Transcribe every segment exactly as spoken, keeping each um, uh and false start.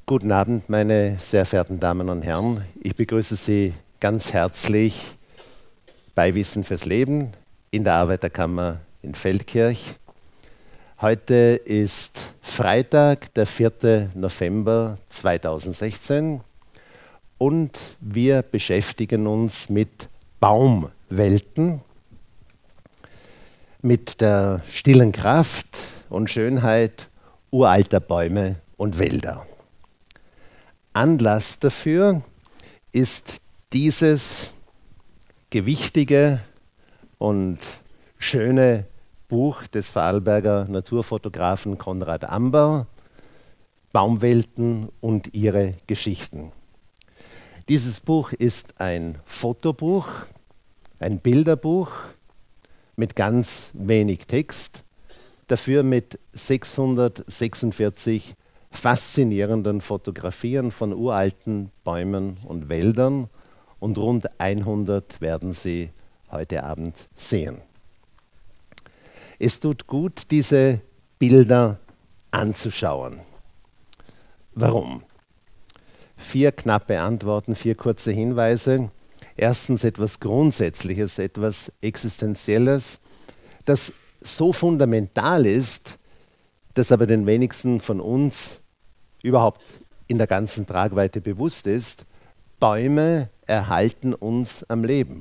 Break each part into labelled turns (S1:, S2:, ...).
S1: Guten Abend, meine sehr verehrten Damen und Herren. Ich begrüße Sie ganz herzlich bei Wissen fürs Leben in der Arbeiterkammer in Feldkirch. Heute ist Freitag, der vierte November zweitausendsechzehn und wir beschäftigen uns mit Baumwelten, mit der stillen Kraft und Schönheit uralter Bäume und Wälder. Anlass dafür ist dieses gewichtige und schöne Buch des Vorarlberger Naturfotografen Konrad Amber, Baumwelten und ihre Geschichten. Dieses Buch ist ein Fotobuch, ein Bilderbuch mit ganz wenig Text, dafür mit sechshundertsechsundvierzig faszinierenden Fotografien von uralten Bäumen und Wäldern und rund hundert werden Sie heute Abend sehen. Es tut gut, diese Bilder anzuschauen. Warum? Vier knappe Antworten, vier kurze Hinweise. Erstens etwas Grundsätzliches, etwas Existenzielles, das so fundamental ist, das aber den wenigsten von uns überhaupt in der ganzen Tragweite bewusst ist. Bäume erhalten uns am Leben.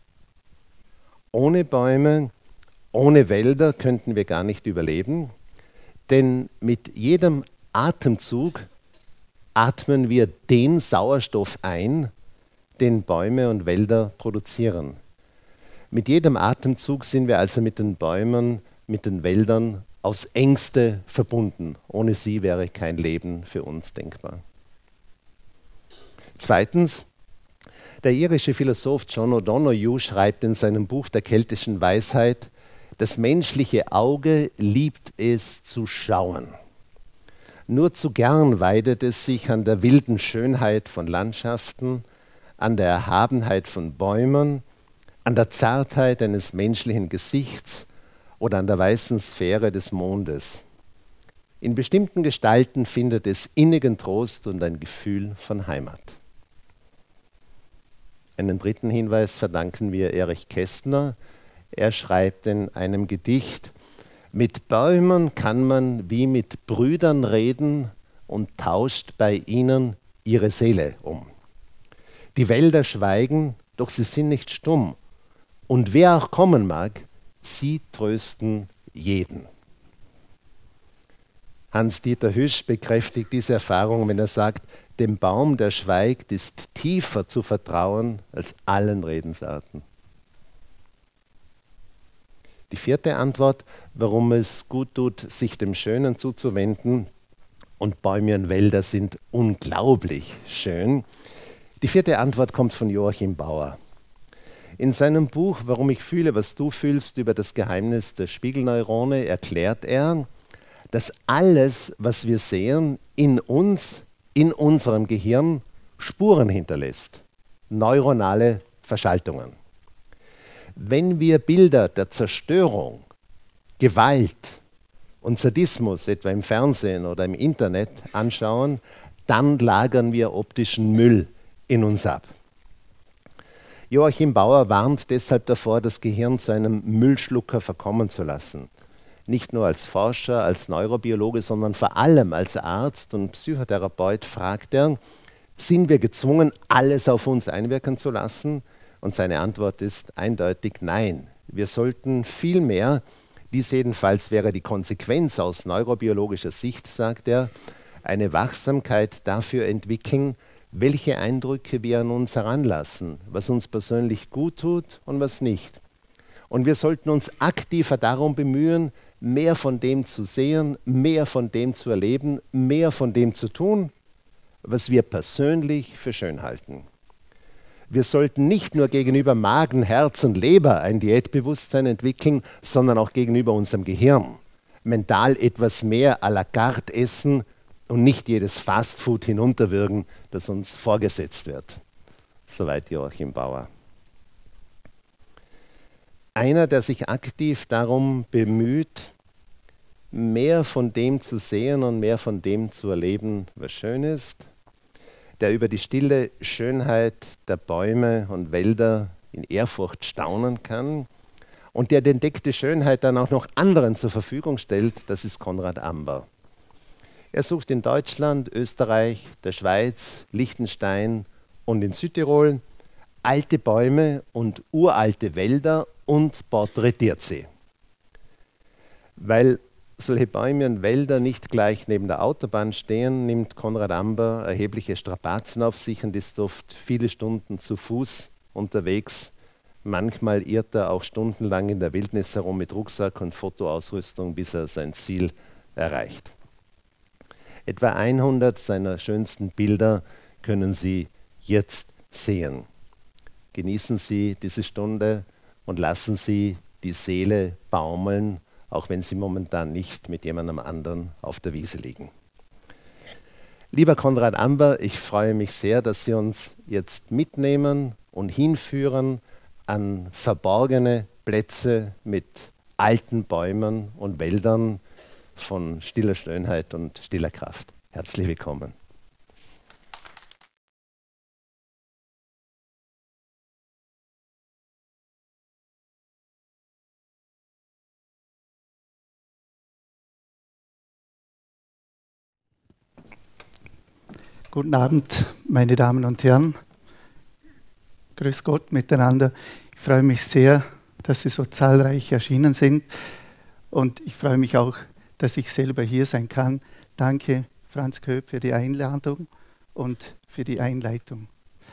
S1: Ohne Bäume, ohne Wälder könnten wir gar nicht überleben, denn mit jedem Atemzug atmen wir den Sauerstoff ein, den Bäume und Wälder produzieren. Mit jedem Atemzug sind wir also mit den Bäumen, mit den Wäldern aufs Engste verbunden. Ohne sie wäre kein Leben für uns denkbar. Zweitens, der irische Philosoph John O'Donoghue schreibt in seinem Buch der keltischen Weisheit, das menschliche Auge liebt es zu schauen. Nur zu gern weidet es sich an der wilden Schönheit von Landschaften, an der Erhabenheit von Bäumen, an der Zartheit eines menschlichen Gesichts oder an der weißen Sphäre des Mondes. In bestimmten Gestalten findet es innigen Trost und ein Gefühl von Heimat. Einen dritten Hinweis verdanken wir Erich Kästner. Er schreibt in einem Gedicht, mit Bäumen kann man wie mit Brüdern reden und tauscht bei ihnen ihre Seele um. Die Wälder schweigen, doch sie sind nicht stumm. Und wer auch kommen mag, sie trösten jeden. Hans-Dieter Hüsch bekräftigt diese Erfahrung, wenn er sagt, dem Baum, der schweigt, ist tiefer zu vertrauen als allen Redensarten. Die vierte Antwort, warum es gut tut, sich dem Schönen zuzuwenden, und Bäume und Wälder sind unglaublich schön. Die vierte Antwort kommt von Joachim Bauer. In seinem Buch Warum ich fühle, was du fühlst, über das Geheimnis der Spiegelneurone erklärt er, dass alles, was wir sehen, in uns, in unserem Gehirn Spuren hinterlässt, neuronale Verschaltungen. Wenn wir Bilder der Zerstörung, Gewalt und Sadismus, etwa im Fernsehen oder im Internet, anschauen, dann lagern wir optischen Müll in uns ab. Joachim Bauer warnt deshalb davor, das Gehirn zu einem Müllschlucker verkommen zu lassen. Nicht nur als Forscher, als Neurobiologe, sondern vor allem als Arzt und Psychotherapeut fragt er, sind wir gezwungen, alles auf uns einwirken zu lassen? Und seine Antwort ist eindeutig nein. Wir sollten vielmehr, dies jedenfalls wäre die Konsequenz aus neurobiologischer Sicht, sagt er, eine Wachsamkeit dafür entwickeln, welche Eindrücke wir an uns heranlassen, was uns persönlich gut tut und was nicht. Und wir sollten uns aktiver darum bemühen, mehr von dem zu sehen, mehr von dem zu erleben, mehr von dem zu tun, was wir persönlich für schön halten. Wir sollten nicht nur gegenüber Magen, Herz und Leber ein Diätbewusstsein entwickeln, sondern auch gegenüber unserem Gehirn. Mental etwas mehr à la carte essen und nicht jedes Fastfood hinunterwürgen, das uns vorgesetzt wird. Soweit Joachim Bauer. Einer, der sich aktiv darum bemüht, mehr von dem zu sehen und mehr von dem zu erleben, was schön ist, der über die stille Schönheit der Bäume und Wälder in Ehrfurcht staunen kann und der die entdeckte Schönheit dann auch noch anderen zur Verfügung stellt, das ist Konrad Amber. Er sucht in Deutschland, Österreich, der Schweiz, Liechtenstein und in Südtirol alte Bäume und uralte Wälder und porträtiert sie. Weil solche Bäume und Wälder nicht gleich neben der Autobahn stehen, nimmt Konrad Amber erhebliche Strapazen auf sich und ist oft viele Stunden zu Fuß unterwegs. Manchmal irrt er auch stundenlang in der Wildnis herum mit Rucksack und Fotoausrüstung, bis er sein Ziel erreicht. Etwa hundert seiner schönsten Bilder können Sie jetzt sehen. Genießen Sie diese Stunde und lassen Sie die Seele baumeln, auch wenn Sie momentan nicht mit jemandem anderen auf der Wiese liegen. Lieber Konrad Amber, ich freue mich sehr, dass Sie uns jetzt mitnehmen und hinführen an verborgene Plätze mit alten Bäumen und Wäldern von stiller Schönheit und stiller Kraft. Herzlich willkommen.
S2: Guten Abend, meine Damen und Herren. Grüß Gott miteinander. Ich freue mich sehr, dass Sie so zahlreich erschienen sind. Und ich freue mich auch, dass ich selber hier sein kann. Danke, Franz Köpp, für die Einladung und für die Einleitung.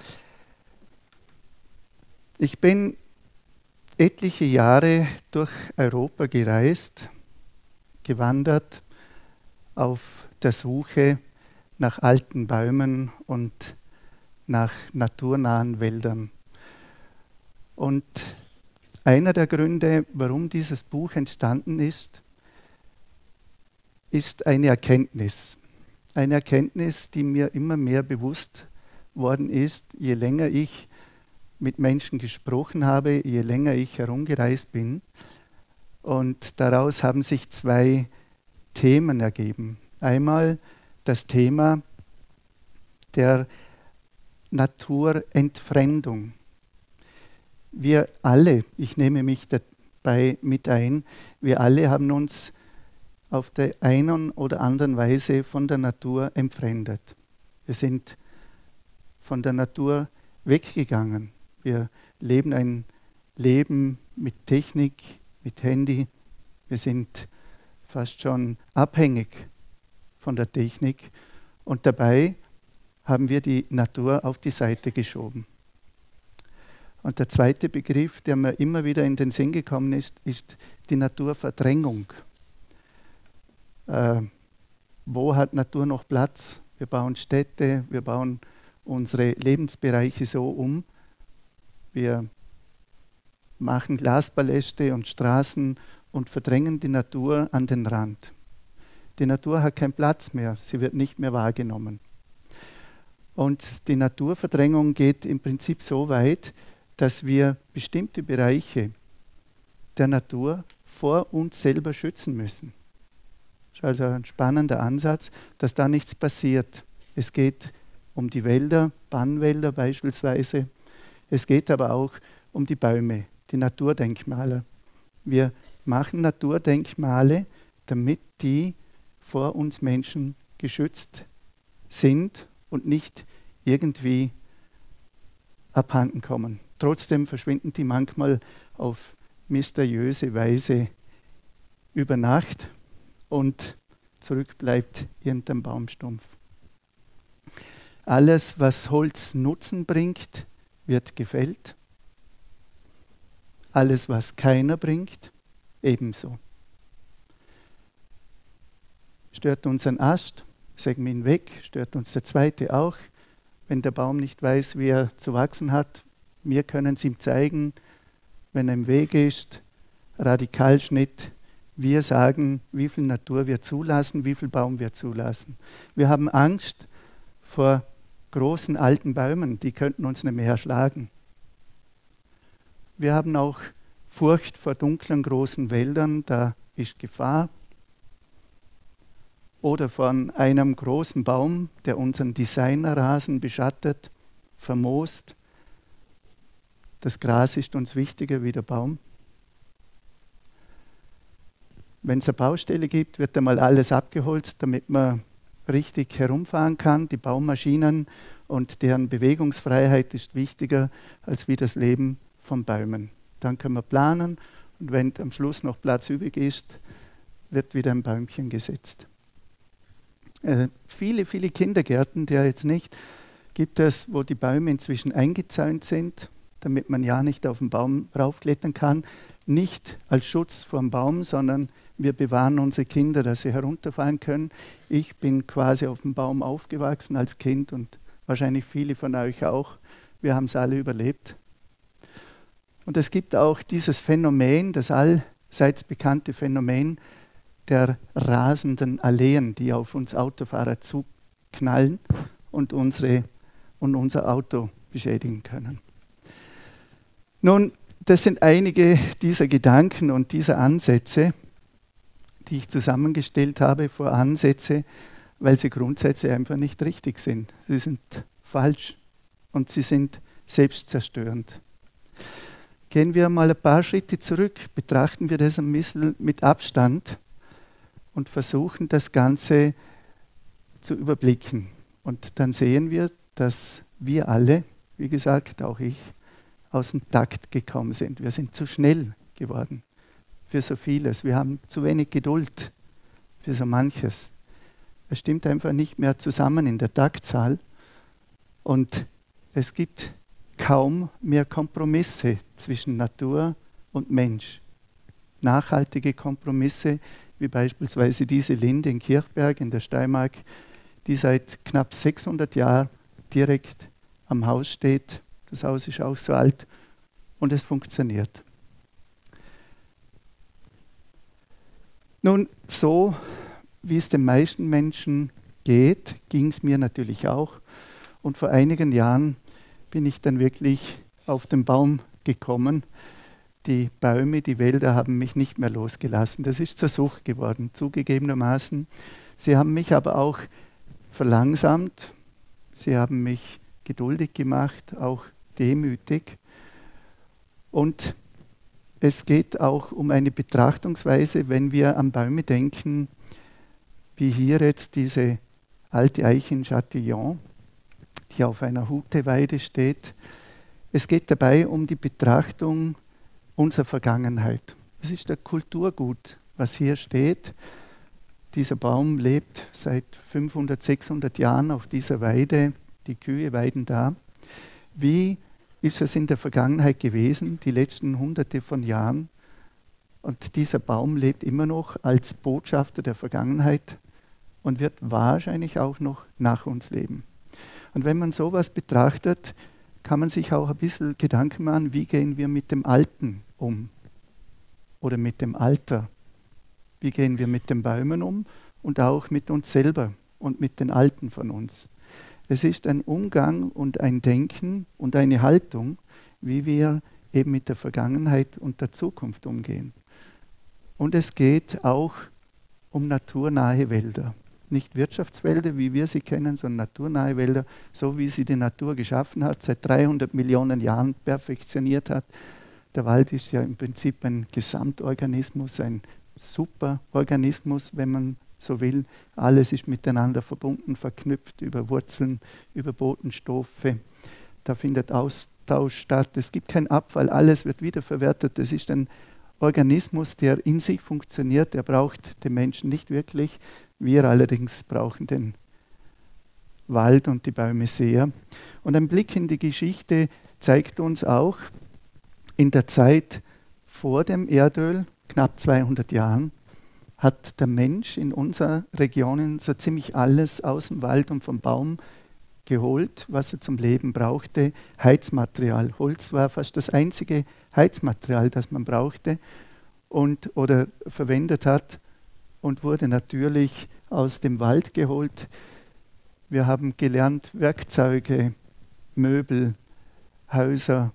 S2: Ich bin etliche Jahre durch Europa gereist, gewandert, auf der Suche nach alten Bäumen und nach naturnahen Wäldern. Und einer der Gründe, warum dieses Buch entstanden ist, ist eine Erkenntnis. Eine Erkenntnis, die mir immer mehr bewusst worden ist, je länger ich mit Menschen gesprochen habe, je länger ich herumgereist bin. Und daraus haben sich zwei Themen ergeben. Einmal das Thema der Naturentfremdung. Wir alle, ich nehme mich dabei mit ein, wir alle haben uns auf der einen oder anderen Weise von der Natur entfremdet. Wir sind von der Natur weggegangen. Wir leben ein Leben mit Technik, mit Handy. Wir sind fast schon abhängig von der Technik und dabei haben wir die Natur auf die Seite geschoben. Und der zweite Begriff, der mir immer wieder in den Sinn gekommen ist, ist die Naturverdrängung. Äh, wo hat Natur noch Platz? Wir bauen Städte, wir bauen unsere Lebensbereiche so um. Wir machen Glaspaläste und Straßen und verdrängen die Natur an den Rand. Die Natur hat keinen Platz mehr, sie wird nicht mehr wahrgenommen. Und die Naturverdrängung geht im Prinzip so weit, dass wir bestimmte Bereiche der Natur vor uns selber schützen müssen. Das ist also ein spannender Ansatz, dass da nichts passiert. Es geht um die Wälder, Bannwälder beispielsweise. Es geht aber auch um die Bäume, die Naturdenkmale. Wir machen Naturdenkmale, damit die vor uns Menschen geschützt sind und nicht irgendwie abhanden kommen. Trotzdem verschwinden die manchmal auf mysteriöse Weise über Nacht und zurück bleibt irgendein Baumstumpf. Alles, was Holz Nutzen bringt, wird gefällt. Alles, was keiner bringt, ebenso. Stört uns ein Ast, sägen wir ihn weg, stört uns der zweite auch. Wenn der Baum nicht weiß, wie er zu wachsen hat, wir können es ihm zeigen, wenn er im Weg ist, Radikalschnitt. Wir sagen, wie viel Natur wir zulassen, wie viel Baum wir zulassen. Wir haben Angst vor großen alten Bäumen, die könnten uns nicht mehr erschlagen. Wir haben auch Furcht vor dunklen großen Wäldern, da ist Gefahr. oder von einem großen Baum, der unseren Designerrasen beschattet, vermoost. Das Gras ist uns wichtiger wie der Baum. Wenn es eine Baustelle gibt, wird einmal alles abgeholzt, damit man richtig herumfahren kann. Die Baumaschinen und deren Bewegungsfreiheit ist wichtiger als wie das Leben von Bäumen. Dann können wir planen und wenn am Schluss noch Platz übrig ist, wird wieder ein Bäumchen gesetzt. Äh, viele, viele Kindergärten, der jetzt nicht, gibt es, wo die Bäume inzwischen eingezäunt sind, damit man ja nicht auf den Baum raufklettern kann. Nicht als Schutz vor dem Baum, sondern wir bewahren unsere Kinder, dass sie herunterfallen können. Ich bin quasi auf dem Baum aufgewachsen als Kind und wahrscheinlich viele von euch auch. Wir haben es alle überlebt. Und es gibt auch dieses Phänomen, das allseits bekannte Phänomen der rasenden Alleen, die auf uns Autofahrer zuknallen und, unsere, und unser Auto beschädigen können. Nun, das sind einige dieser Gedanken und dieser Ansätze, die ich zusammengestellt habe, vor Ansätze, weil sie grundsätzlich einfach nicht richtig sind. Sie sind falsch und sie sind selbstzerstörend. Gehen wir mal ein paar Schritte zurück, betrachten wir das ein bisschen mit Abstand und versuchen das Ganze zu überblicken. Und dann sehen wir, dass wir alle, wie gesagt, auch ich, aus dem Takt gekommen sind. Wir sind zu schnell geworden für so vieles. Wir haben zu wenig Geduld für so manches. Es stimmt einfach nicht mehr zusammen in der Taktzahl und es gibt kaum mehr Kompromisse zwischen Natur und Mensch. Nachhaltige Kompromisse, wie beispielsweise diese Linde in Kirchberg in der Steiermark, die seit knapp sechshundert Jahren direkt am Haus steht. Das Haus ist auch so alt und es funktioniert. Nun, so wie es den meisten Menschen geht, ging es mir natürlich auch. Und vor einigen Jahren bin ich dann wirklich auf den Baum gekommen. Die Bäume, die Wälder haben mich nicht mehr losgelassen. Das ist zur Sucht geworden, zugegebenermaßen. Sie haben mich aber auch verlangsamt. Sie haben mich geduldig gemacht, auch demütig. Und es geht auch um eine Betrachtungsweise, wenn wir an Bäume denken, wie hier jetzt diese alte Eiche in Châtillon, die auf einer Huteweide steht. Es geht dabei um die Betrachtung unserer Vergangenheit. Es ist ein Kulturgut, was hier steht. Dieser Baum lebt seit fünfhundert, sechshundert Jahren auf dieser Weide. Die Kühe weiden da. Wie ist es in der Vergangenheit gewesen, die letzten hunderte von Jahren? Und dieser Baum lebt immer noch als Botschafter der Vergangenheit und wird wahrscheinlich auch noch nach uns leben. Und wenn man sowas betrachtet, kann man sich auch ein bisschen Gedanken machen, wie gehen wir mit dem Alten um oder mit dem Alter? Wie gehen wir mit den Bäumen um und auch mit uns selber und mit den Alten von uns? Es ist ein Umgang und ein Denken und eine Haltung, wie wir eben mit der Vergangenheit und der Zukunft umgehen. Und es geht auch um naturnahe Wälder. Nicht Wirtschaftswälder, wie wir sie kennen, sondern naturnahe Wälder, so wie sie die Natur geschaffen hat, seit dreihundert Millionen Jahren perfektioniert hat. Der Wald ist ja im Prinzip ein Gesamtorganismus, ein Superorganismus, wenn man so will. Alles ist miteinander verbunden, verknüpft über Wurzeln, über Botenstoffe. Da findet Austausch statt. Es gibt keinen Abfall, alles wird wiederverwertet. Das ist ein Organismus, der in sich funktioniert. Der braucht den Menschen nicht wirklich. Wir allerdings brauchen den Wald und die Bäume sehr. Und ein Blick in die Geschichte zeigt uns auch, in der Zeit vor dem Erdöl, knapp zweihundert Jahren, hat der Mensch in unserer Region so ziemlich alles aus dem Wald und vom Baum geholt, was er zum Leben brauchte. Heizmaterial. Holz war fast das einzige Heizmaterial, das man brauchte und, oder verwendet hat und wurde natürlich aus dem Wald geholt. Wir haben gelernt, Werkzeuge, Möbel, Häuser,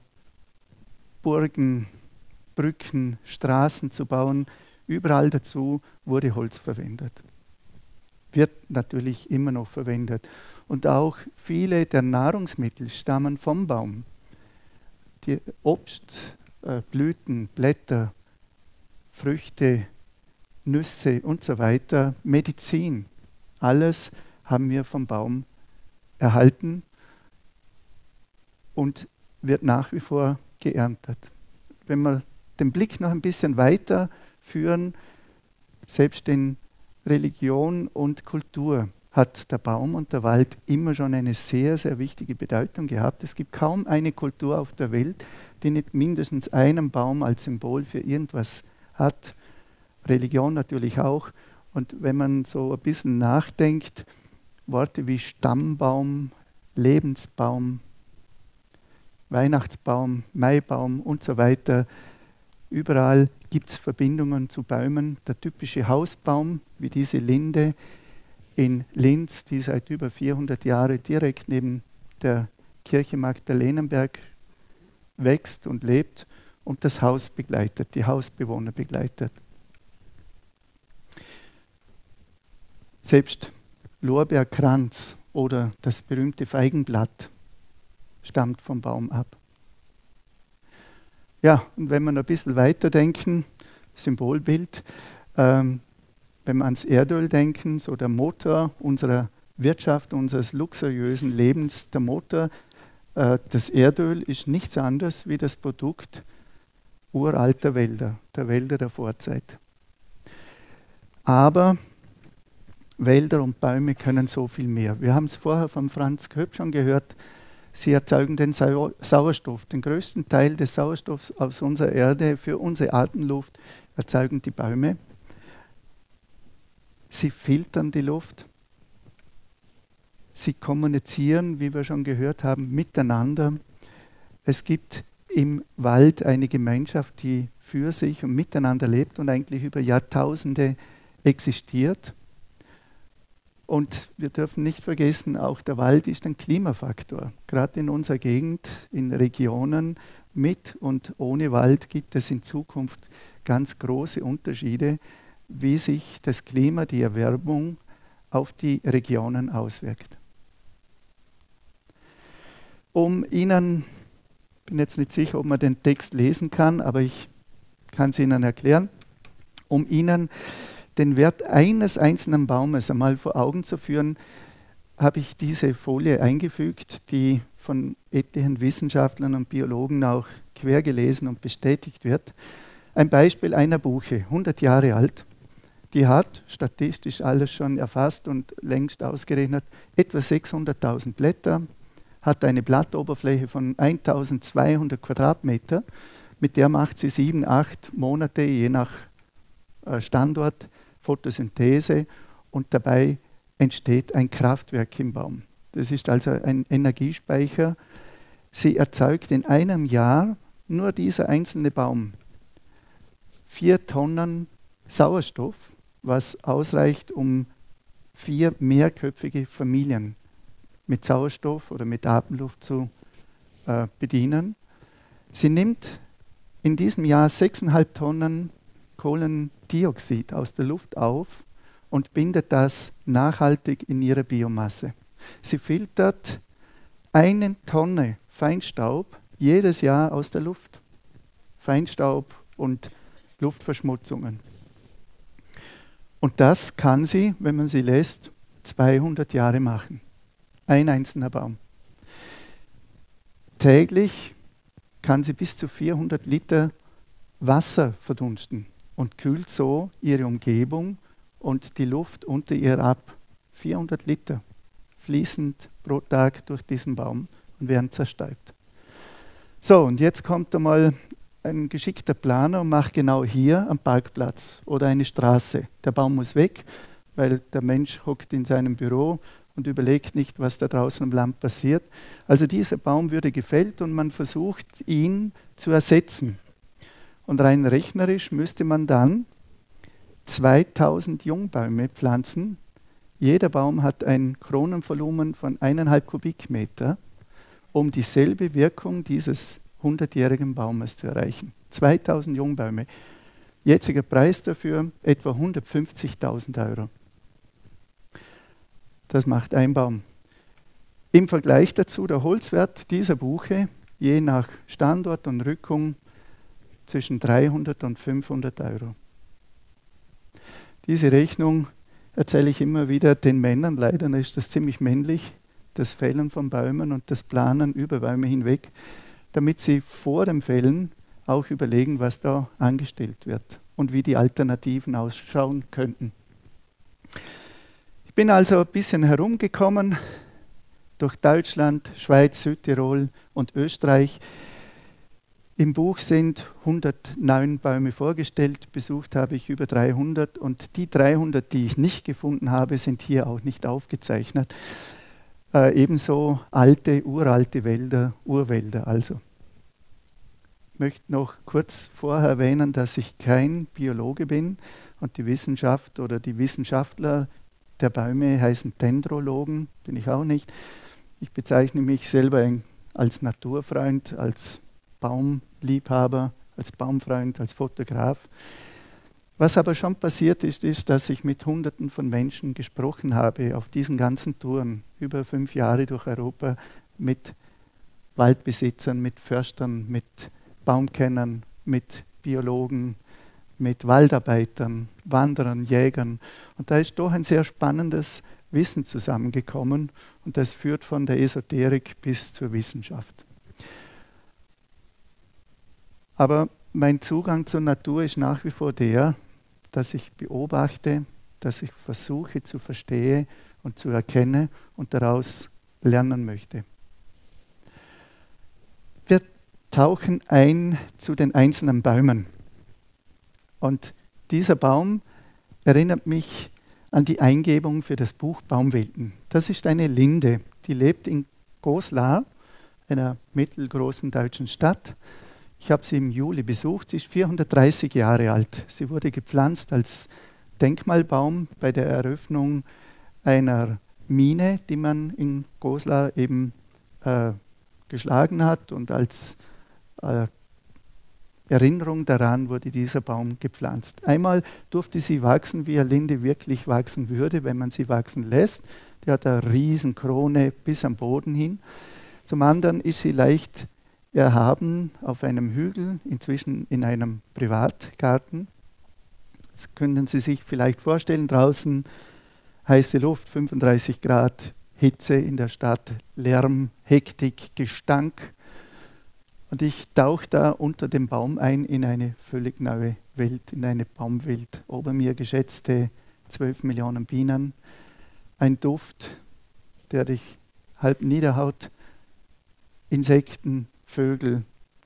S2: Burgen, Brücken, Straßen zu bauen. Überall dazu wurde Holz verwendet. wird natürlich immer noch verwendet. Und auch viele der Nahrungsmittel stammen vom Baum. Die Obst, äh, Blüten, Blätter, Früchte, Nüsse und so weiter, Medizin, alles haben wir vom Baum erhalten und wird nach wie vor geerntet. Wenn wir den Blick noch ein bisschen weiter führen, selbst in Religion und Kultur hat der Baum und der Wald immer schon eine sehr, sehr wichtige Bedeutung gehabt. Es gibt kaum eine Kultur auf der Welt, die nicht mindestens einen Baum als Symbol für irgendwas hat. Religion natürlich auch. Und wenn man so ein bisschen nachdenkt, Worte wie Stammbaum, Lebensbaum, Weihnachtsbaum, Maibaum und so weiter, überall gibt es Verbindungen zu Bäumen. Der typische Hausbaum, wie diese Linde in Linz, die seit über vierhundert Jahren direkt neben der Kirche Magdalenenberg wächst und lebt und das Haus begleitet, die Hausbewohner begleitet. Selbst Lorbeerkranz oder das berühmte Feigenblatt stammt vom Baum ab. Ja, und wenn wir noch ein bisschen weiterdenken, Symbolbild, ähm, wenn wir ans Erdöl denken, so der Motor unserer Wirtschaft, unseres luxuriösen Lebens, der Motor, äh, das Erdöl ist nichts anderes wie das Produkt uralter Wälder, der Wälder der Vorzeit. Aber Wälder und Bäume können so viel mehr. Wir haben es vorher von Franz Köpp schon gehört, sie erzeugen den Sau Sauerstoff. Den größten Teil des Sauerstoffs aus unserer Erde für unsere Atemluft erzeugen die Bäume. Sie filtern die Luft. Sie kommunizieren, wie wir schon gehört haben, miteinander. Es gibt im Wald eine Gemeinschaft, die für sich und miteinander lebt und eigentlich über Jahrtausende existiert. Und wir dürfen nicht vergessen, auch der Wald ist ein Klimafaktor. Gerade in unserer Gegend, in Regionen mit und ohne Wald gibt es in Zukunft ganz große Unterschiede, wie sich das Klima, die Erwärmung auf die Regionen auswirkt. Um Ihnen, ich bin jetzt nicht sicher, ob man den Text lesen kann, aber ich kann es Ihnen erklären, um Ihnen den Wert eines einzelnen Baumes einmal vor Augen zu führen, habe ich diese Folie eingefügt, die von etlichen Wissenschaftlern und Biologen auch quer gelesen und bestätigt wird. Ein Beispiel einer Buche, hundert Jahre alt, die hat statistisch alles schon erfasst und längst ausgerechnet, etwa sechshunderttausend Blätter, hat eine Blattoberfläche von eintausendzweihundert Quadratmeter, mit der macht sie sieben, acht Monate, je nach Standort, Photosynthese und dabei entsteht ein Kraftwerk im Baum. Das ist also ein Energiespeicher. Sie erzeugt in einem Jahr nur dieser einzelne Baum vier Tonnen Sauerstoff, was ausreicht, um vier mehrköpfige Familien mit Sauerstoff oder mit Atemluft zu äh, bedienen. Sie nimmt in diesem Jahr sechseinhalb Tonnen Kohlendioxid aus der Luft auf und bindet das nachhaltig in ihre Biomasse. Sie filtert eine Tonne Feinstaub jedes Jahr aus der Luft. Feinstaub und Luftverschmutzungen. Und das kann sie, wenn man sie lässt, zweihundert Jahre machen. Ein einzelner Baum. Täglich kann sie bis zu vierhundert Liter Wasser verdunsten und kühlt so ihre Umgebung und die Luft unter ihr ab. vierhundert Liter fließend pro Tag durch diesen Baum und werden zerstäubt. So, und jetzt kommt einmal ein geschickter Planer und macht genau hier einen Parkplatz oder eine Straße. Der Baum muss weg, weil der Mensch hockt in seinem Büro und überlegt nicht, was da draußen am Land passiert. Also dieser Baum würde gefällt und man versucht, ihn zu ersetzen. Und rein rechnerisch müsste man dann zweitausend Jungbäume pflanzen. Jeder Baum hat ein Kronenvolumen von eineinhalb Kubikmeter, um dieselbe Wirkung dieses hundertjährigen Baumes zu erreichen. zweitausend Jungbäume. Jetziger Preis dafür etwa hundertfünfzigtausend Euro. Das macht ein Baum. Im Vergleich dazu der Holzwert dieser Buche, je nach Standort und Rückung, zwischen dreihundert und fünfhundert Euro. Diese Rechnung erzähle ich immer wieder den Männern, leider ist das ziemlich männlich, das Fällen von Bäumen und das Planen über Bäume hinweg, damit sie vor dem Fällen auch überlegen, was da angestellt wird und wie die Alternativen ausschauen könnten. Ich bin also ein bisschen herumgekommen durch Deutschland, Schweiz, Südtirol und Österreich. Im Buch sind hundertneun Bäume vorgestellt, besucht habe ich über dreihundert und die dreihundert, die ich nicht gefunden habe, sind hier auch nicht aufgezeichnet. Äh, ebenso alte, uralte Wälder, Urwälder also. Ich möchte noch kurz vorher erwähnen, dass ich kein Biologe bin und die Wissenschaft oder die Wissenschaftler der Bäume heißen Dendrologen, bin ich auch nicht. Ich bezeichne mich selber als Naturfreund, als Baumliebhaber, als Baumfreund, als Fotograf. Was aber schon passiert ist, ist, dass ich mit Hunderten von Menschen gesprochen habe auf diesen ganzen Touren, über fünf Jahre durch Europa, mit Waldbesitzern, mit Förstern, mit Baumkennern, mit Biologen, mit Waldarbeitern, Wanderern, Jägern. Und da ist doch ein sehr spannendes Wissen zusammengekommen und das führt von der Esoterik bis zur Wissenschaft. Aber mein Zugang zur Natur ist nach wie vor der, dass ich beobachte, dass ich versuche zu verstehen und zu erkennen und daraus lernen möchte. Wir tauchen ein zu den einzelnen Bäumen. Und dieser Baum erinnert mich an die Eingebung für das Buch Baumwelten. Das ist eine Linde, die lebt in Goslar, einer mittelgroßen deutschen Stadt. Ich habe sie im Juli besucht, sie ist vierhundertdreißig Jahre alt. Sie wurde gepflanzt als Denkmalbaum bei der Eröffnung einer Mine, die man in Goslar eben äh, geschlagen hat und als äh, Erinnerung daran wurde dieser Baum gepflanzt. Einmal durfte sie wachsen, wie eine Linde wirklich wachsen würde, wenn man sie wachsen lässt. Die hat eine riesen Krone bis am Boden hin. Zum anderen ist sie leicht erhaben auf einem Hügel, inzwischen in einem Privatgarten. Das können Sie sich vielleicht vorstellen, draußen heiße Luft, fünfunddreißig Grad, Hitze in der Stadt, Lärm, Hektik, Gestank. Und ich tauche da unter dem Baum ein in eine völlig neue Welt, in eine Baumwelt. Ober mir geschätzte zwölf Millionen Bienen, ein Duft, der dich halb niederhaut, Insekten, Vögel.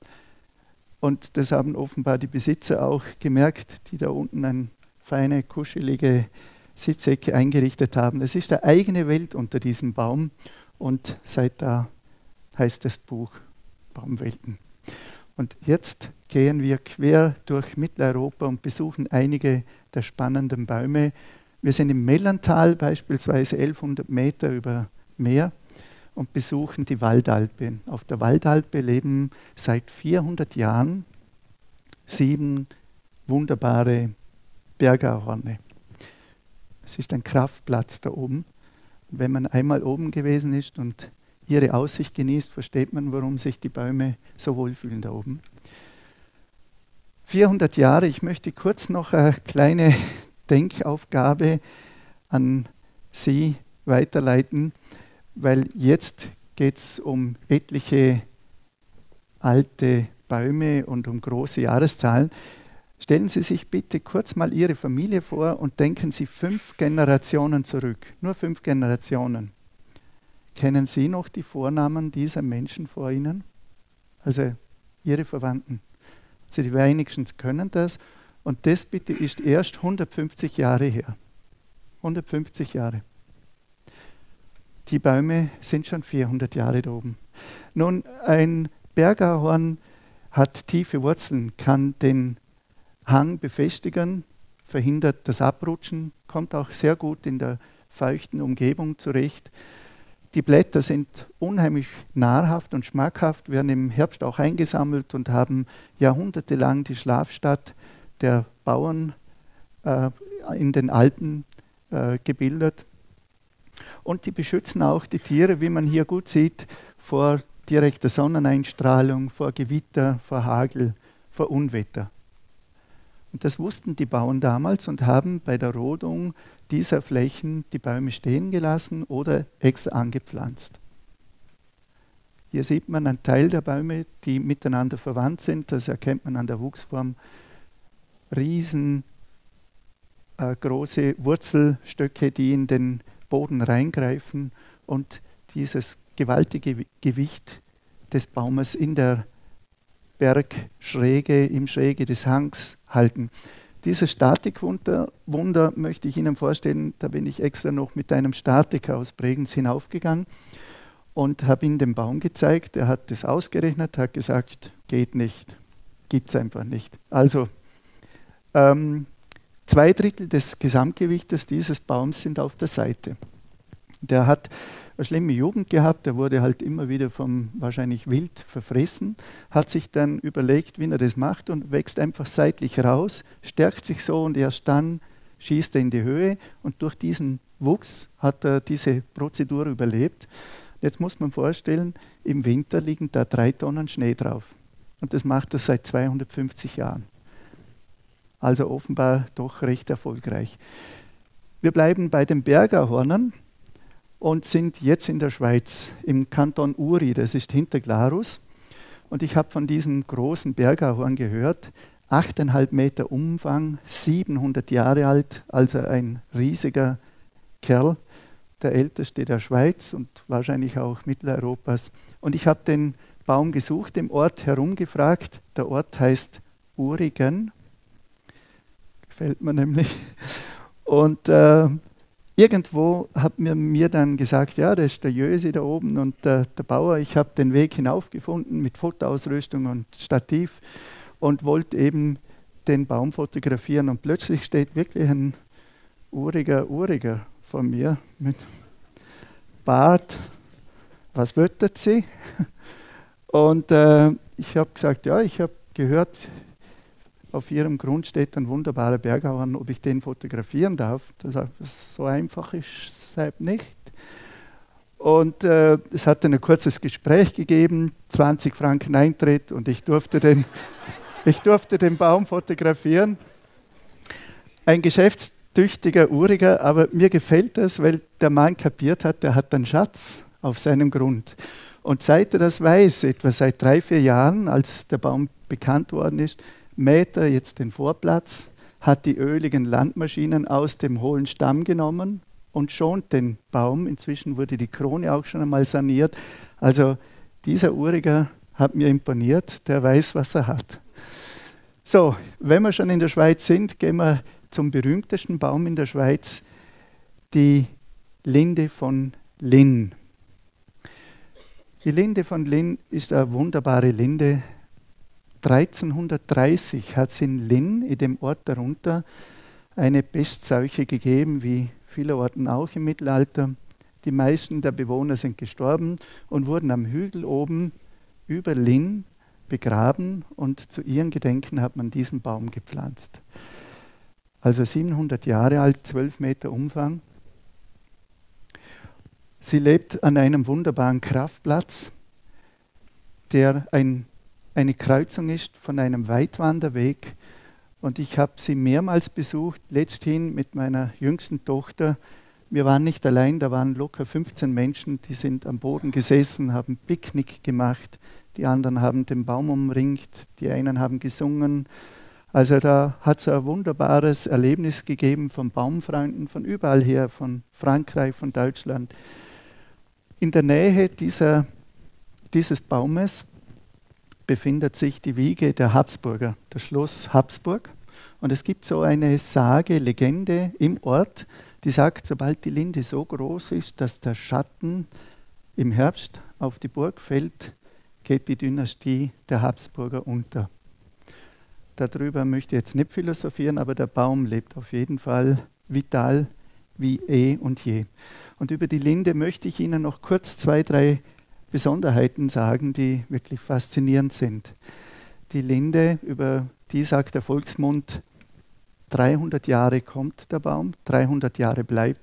S2: Und das haben offenbar die Besitzer auch gemerkt, die da unten eine feine, kuschelige Sitzecke eingerichtet haben. Es ist eine eigene Welt unter diesem Baum und seit da heißt das Buch Baumwelten. Und jetzt gehen wir quer durch Mitteleuropa und besuchen einige der spannenden Bäume. Wir sind im Mellantal, beispielsweise elfhundert Meter über Meer, und besuchen die Waldalpe. Auf der Waldalpe leben seit vierhundert Jahren sieben wunderbare Bergahorne. Es ist ein Kraftplatz da oben. Und wenn man einmal oben gewesen ist und ihre Aussicht genießt, versteht man, warum sich die Bäume so wohlfühlen da oben. vierhundert Jahre, ich möchte kurz noch eine kleine Denkaufgabe an Sie weiterleiten, weil jetzt geht es um etliche alte Bäume und um große Jahreszahlen. Stellen Sie sich bitte kurz mal Ihre Familie vor und denken Sie fünf Generationen zurück, nur fünf Generationen. Kennen Sie noch die Vornamen dieser Menschen vor Ihnen? Also Ihre Verwandten. Also die wenigsten können das und das bitte ist erst hundertfünfzig Jahre her. hundertfünfzig Jahre. Die Bäume sind schon vierhundert Jahre da oben. Nun, ein Bergahorn hat tiefe Wurzeln, kann den Hang befestigen, verhindert das Abrutschen, kommt auch sehr gut in der feuchten Umgebung zurecht. Die Blätter sind unheimlich nahrhaft und schmackhaft, werden im Herbst auch eingesammelt und haben jahrhundertelang die Schlafstadt der Bauern äh, in den Alpen äh, gebildet. Und die beschützen auch die Tiere, wie man hier gut sieht, vor direkter Sonneneinstrahlung, vor Gewitter, vor Hagel, vor Unwetter. Und das wussten die Bauern damals und haben bei der Rodung dieser Flächen die Bäume stehen gelassen oder extra angepflanzt. Hier sieht man einen Teil der Bäume, die miteinander verwandt sind. Das erkennt man an der Wuchsform. Riesen, äh, große Wurzelstöcke, die in den Boden reingreifen und dieses gewaltige Gewicht des Baumes in der Bergschräge, im Schräge des Hangs halten. Dieses Statikwunder Wunder möchte ich Ihnen vorstellen. Da bin ich extra noch mit einem Statiker aus Bregenz hinaufgegangen und habe ihm den Baum gezeigt. Er hat das ausgerechnet, hat gesagt, geht nicht, gibt es einfach nicht. Also ähm, zwei Drittel des Gesamtgewichtes dieses Baums sind auf der Seite. Der hat eine schlimme Jugend gehabt, der wurde halt immer wieder vom wahrscheinlich Wild verfressen, hat sich dann überlegt, wie er das macht und wächst einfach seitlich raus, stärkt sich so und erst dann schießt er in die Höhe und durch diesen Wuchs hat er diese Prozedur überlebt. Jetzt muss man vorstellen, im Winter liegen da drei Tonnen Schnee drauf und das macht er seit zweihundertfünfzig Jahren. Also offenbar doch recht erfolgreich. Wir bleiben bei den Bergahornern und sind jetzt in der Schweiz, im Kanton Uri, das ist hinter Glarus. Und ich habe von diesem großen Bergahorn gehört, achteinhalb Meter Umfang, siebenhundert Jahre alt, also ein riesiger Kerl, der älteste der Schweiz und wahrscheinlich auch Mitteleuropas. Und ich habe den Baum gesucht, im Ort herumgefragt. Der Ort heißt Urigen, gefällt mir nämlich. Und äh, irgendwo hat mir, mir dann gesagt, ja, das ist der Jösi da oben und der, der Bauer. Ich habe den Weg hinaufgefunden mit Fotoausrüstung und Stativ und wollte eben den Baum fotografieren. Und plötzlich steht wirklich ein uriger Uriger vor mir mit Bart. Was wollten Sie? Und äh, ich habe gesagt, ja, ich habe gehört, auf Ihrem Grund steht ein wunderbarer Bergahorn, ob ich den fotografieren darf. Das ist so einfach ist es nicht. Und äh, es hat ein kurzes Gespräch gegeben, zwanzig Franken Eintritt und ich durfte den, ich durfte den Baum fotografieren. Ein geschäftstüchtiger Uriger, aber mir gefällt das, weil der Mann kapiert hat, der hat einen Schatz auf seinem Grund. Und seit er das weiß, etwa seit drei, vier Jahren, als der Baum bekannt worden ist, mäht er jetzt den Vorplatz, hat die öligen Landmaschinen aus dem hohlen Stamm genommen und schont den Baum. Inzwischen wurde die Krone auch schon einmal saniert. Also dieser Uriger hat mir imponiert, der weiß, was er hat. So, wenn wir schon in der Schweiz sind, gehen wir zum berühmtesten Baum in der Schweiz, die Linde von Linn. Die Linde von Linn ist eine wunderbare Linde. dreizehnhundertdreißig hat es in Linn, in dem Ort darunter, eine Pestseuche gegeben, wie viele Orten auch im Mittelalter. Die meisten der Bewohner sind gestorben und wurden am Hügel oben über Linn begraben und zu ihren Gedenken hat man diesen Baum gepflanzt. Also siebenhundert Jahre alt, zwölf Meter Umfang. Sie lebt an einem wunderbaren Kraftplatz, der ein eine Kreuzung ist von einem Weitwanderweg und ich habe sie mehrmals besucht, letzthin mit meiner jüngsten Tochter. Wir waren nicht allein, da waren locker fünfzehn Menschen, die sind am Boden gesessen, haben Picknick gemacht, die anderen haben den Baum umringt, die einen haben gesungen. Also da hat es ein wunderbares Erlebnis gegeben von Baumfreunden, von überall her, von Frankreich, von Deutschland. In der Nähe dieser, dieses Baumes befindet sich die Wiege der Habsburger, das Schloss Habsburg. Und es gibt so eine Sage, Legende im Ort, die sagt, sobald die Linde so groß ist, dass der Schatten im Herbst auf die Burg fällt, geht die Dynastie der Habsburger unter. Darüber möchte ich jetzt nicht philosophieren, aber der Baum lebt auf jeden Fall vital wie eh und je. Und über die Linde möchte ich Ihnen noch kurz zwei, drei Besonderheiten sagen, die wirklich faszinierend sind. Die Linde, über die sagt der Volksmund, dreihundert Jahre kommt der Baum, dreihundert Jahre bleibt er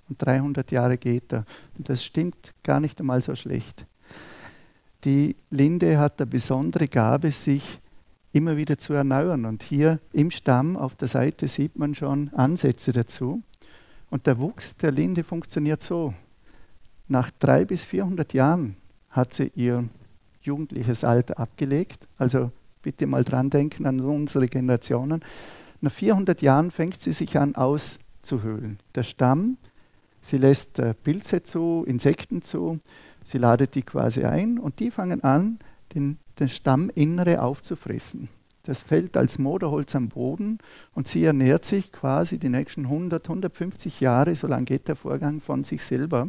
S2: und dreihundert Jahre geht er. Und das stimmt gar nicht einmal so schlecht. Die Linde hat eine besondere Gabe, sich immer wieder zu erneuern. Und hier im Stamm auf der Seite sieht man schon Ansätze dazu. Und der Wuchs der Linde funktioniert so. Nach dreihundert bis vierhundert Jahren hat sie ihr jugendliches Alter abgelegt. Also bitte mal dran denken an unsere Generationen. Nach vierhundert Jahren fängt sie sich an auszuhöhlen. Der Stamm, sie lässt äh, Pilze zu, Insekten zu, sie ladet die quasi ein und die fangen an, den, den Stamminnere aufzufressen. Das fällt als Moderholz am Boden und sie ernährt sich quasi die nächsten hundert, hundertfünfzig Jahre, so lange geht der Vorgang, von sich selber.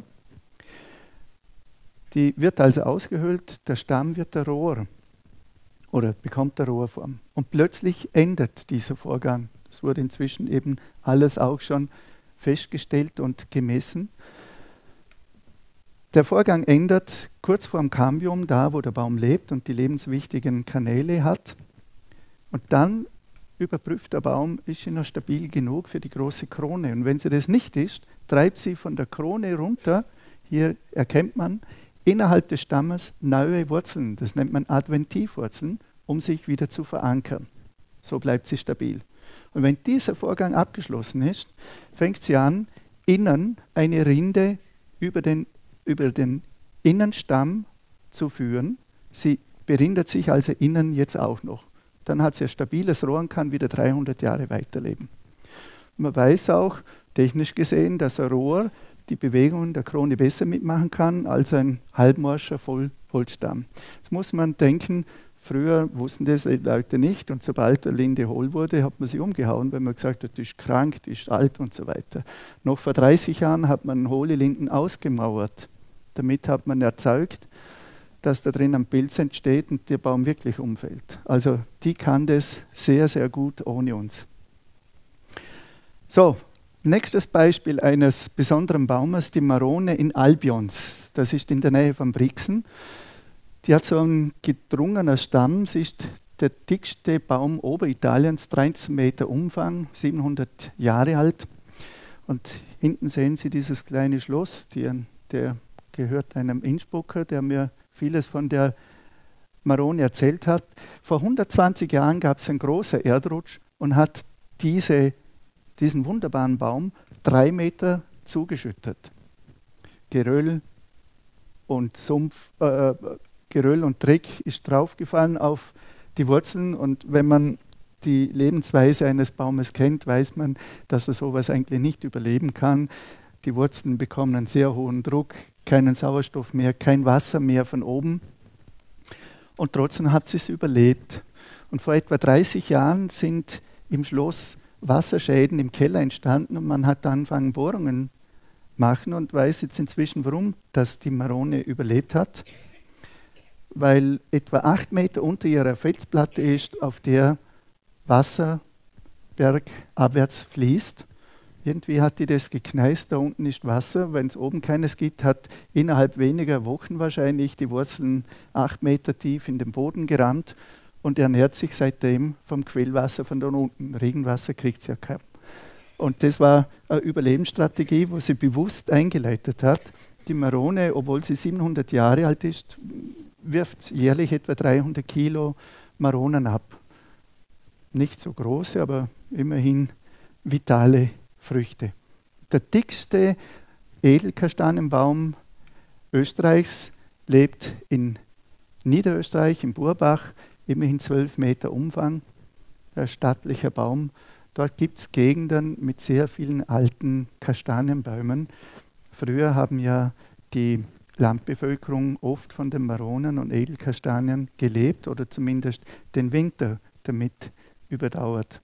S2: Die wird also ausgehöhlt, der Stamm wird der Rohr oder bekommt der Rohrform. Und plötzlich endet dieser Vorgang. Das wurde inzwischen eben alles auch schon festgestellt und gemessen. Der Vorgang endet kurz vor dem Kambium, da wo der Baum lebt und die lebenswichtigen Kanäle hat. Und dann überprüft der Baum, ist er noch stabil genug für die große Krone. Und wenn sie das nicht ist, treibt sie von der Krone runter. Hier erkennt man innerhalb des Stammes neue Wurzeln. Das nennt man Adventivwurzeln, um sich wieder zu verankern. So bleibt sie stabil. Und wenn dieser Vorgang abgeschlossen ist, fängt sie an, innen eine Rinde über den, über den Innenstamm zu führen. Sie berindert sich also innen jetzt auch noch. Dann hat sie ein stabiles Rohr und kann wieder dreihundert Jahre weiterleben. Man weiß auch, technisch gesehen, dass ein Rohr die Bewegungen der Krone besser mitmachen kann als ein halbmorscher Vollholzstamm. Jetzt muss man denken, früher wussten das die Leute nicht und sobald der Linde hohl wurde, hat man sie umgehauen, weil man gesagt hat, die ist krank, die ist alt und so weiter. Noch vor dreißig Jahren hat man hohle Linden ausgemauert. Damit hat man erzeugt, dass da drin ein Pilz entsteht und der Baum wirklich umfällt. Also die kann das sehr, sehr gut ohne uns. So, nächstes Beispiel eines besonderen Baumes, die Marone in Albions. Das ist in der Nähe von Brixen. Die hat so einen gedrungenen Stamm. Sie ist der dickste Baum Oberitaliens, dreizehn Meter Umfang, siebenhundert Jahre alt. Und hinten sehen Sie dieses kleine Schloss, die, der gehört einem Innsbrucker, der mir vieles von der Marone erzählt hat. Vor hundertzwanzig Jahren gab es einen großen Erdrutsch und hat diese diesen wunderbaren Baum drei Meter zugeschüttet. Geröll und Sumpf, äh, Geröll und Dreck ist draufgefallen auf die Wurzeln und wenn man die Lebensweise eines Baumes kennt, weiß man, dass er sowas eigentlich nicht überleben kann. Die Wurzeln bekommen einen sehr hohen Druck, keinen Sauerstoff mehr, kein Wasser mehr von oben und trotzdem hat sie es überlebt. Und vor etwa dreißig Jahren sind im Schloss Wasserschäden im Keller entstanden und man hat angefangen, Bohrungen machen und weiß jetzt inzwischen, warum das die Marone überlebt hat. Weil etwa acht Meter unter ihrer Felsplatte ist, auf der Wasser bergabwärts fließt. Irgendwie hat die das gekneist, da unten ist Wasser. Wenn es oben keines gibt, hat innerhalb weniger Wochen wahrscheinlich die Wurzeln acht Meter tief in den Boden gerammt. Und ernährt sich seitdem vom Quellwasser von da unten. Regenwasser kriegt sie ja kaum. Und das war eine Überlebensstrategie, wo sie bewusst eingeleitet hat. Die Marone, obwohl sie siebenhundert Jahre alt ist, wirft jährlich etwa dreihundert Kilo Maronen ab. Nicht so große, aber immerhin vitale Früchte. Der dickste Edelkastanienbaum Österreichs lebt in Niederösterreich, in Burbach, immerhin zwölf Meter Umfang, ein stattlicher Baum. Dort gibt es Gegenden mit sehr vielen alten Kastanienbäumen. Früher haben ja die Landbevölkerung oft von den Maronen und Edelkastanien gelebt oder zumindest den Winter damit überdauert.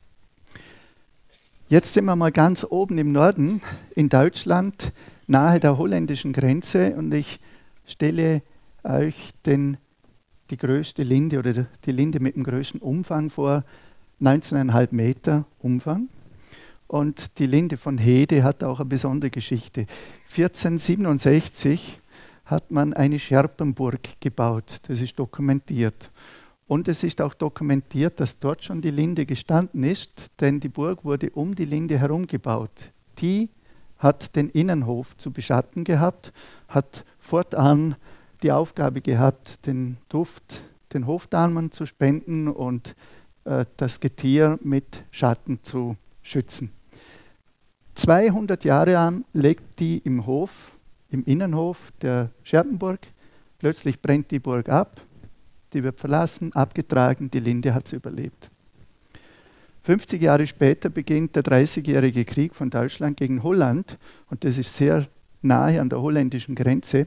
S2: Jetzt sind wir mal ganz oben im Norden in Deutschland, nahe der holländischen Grenze und ich stelle euch den die größte Linde oder die Linde mit dem größten Umfang vor, neunzehn Komma fünf Meter Umfang. Und die Linde von Hede hat auch eine besondere Geschichte. vierzehnhundertsiebenundsechzig hat man eine Scherpenburg gebaut, das ist dokumentiert. Und es ist auch dokumentiert, dass dort schon die Linde gestanden ist, denn die Burg wurde um die Linde herum gebaut. Die hat den Innenhof zu beschatten gehabt, hat fortan die Aufgabe gehabt, den Duft den Hofdamen zu spenden und äh, das Getier mit Schatten zu schützen. zweihundert Jahre lang lebt die im Hof, im Innenhof der Scherpenburg. Plötzlich brennt die Burg ab, die wird verlassen, abgetragen, die Linde hat es überlebt. fünfzig Jahre später beginnt der dreißigjährige Krieg von Deutschland gegen Holland und das ist sehr nahe an der holländischen Grenze.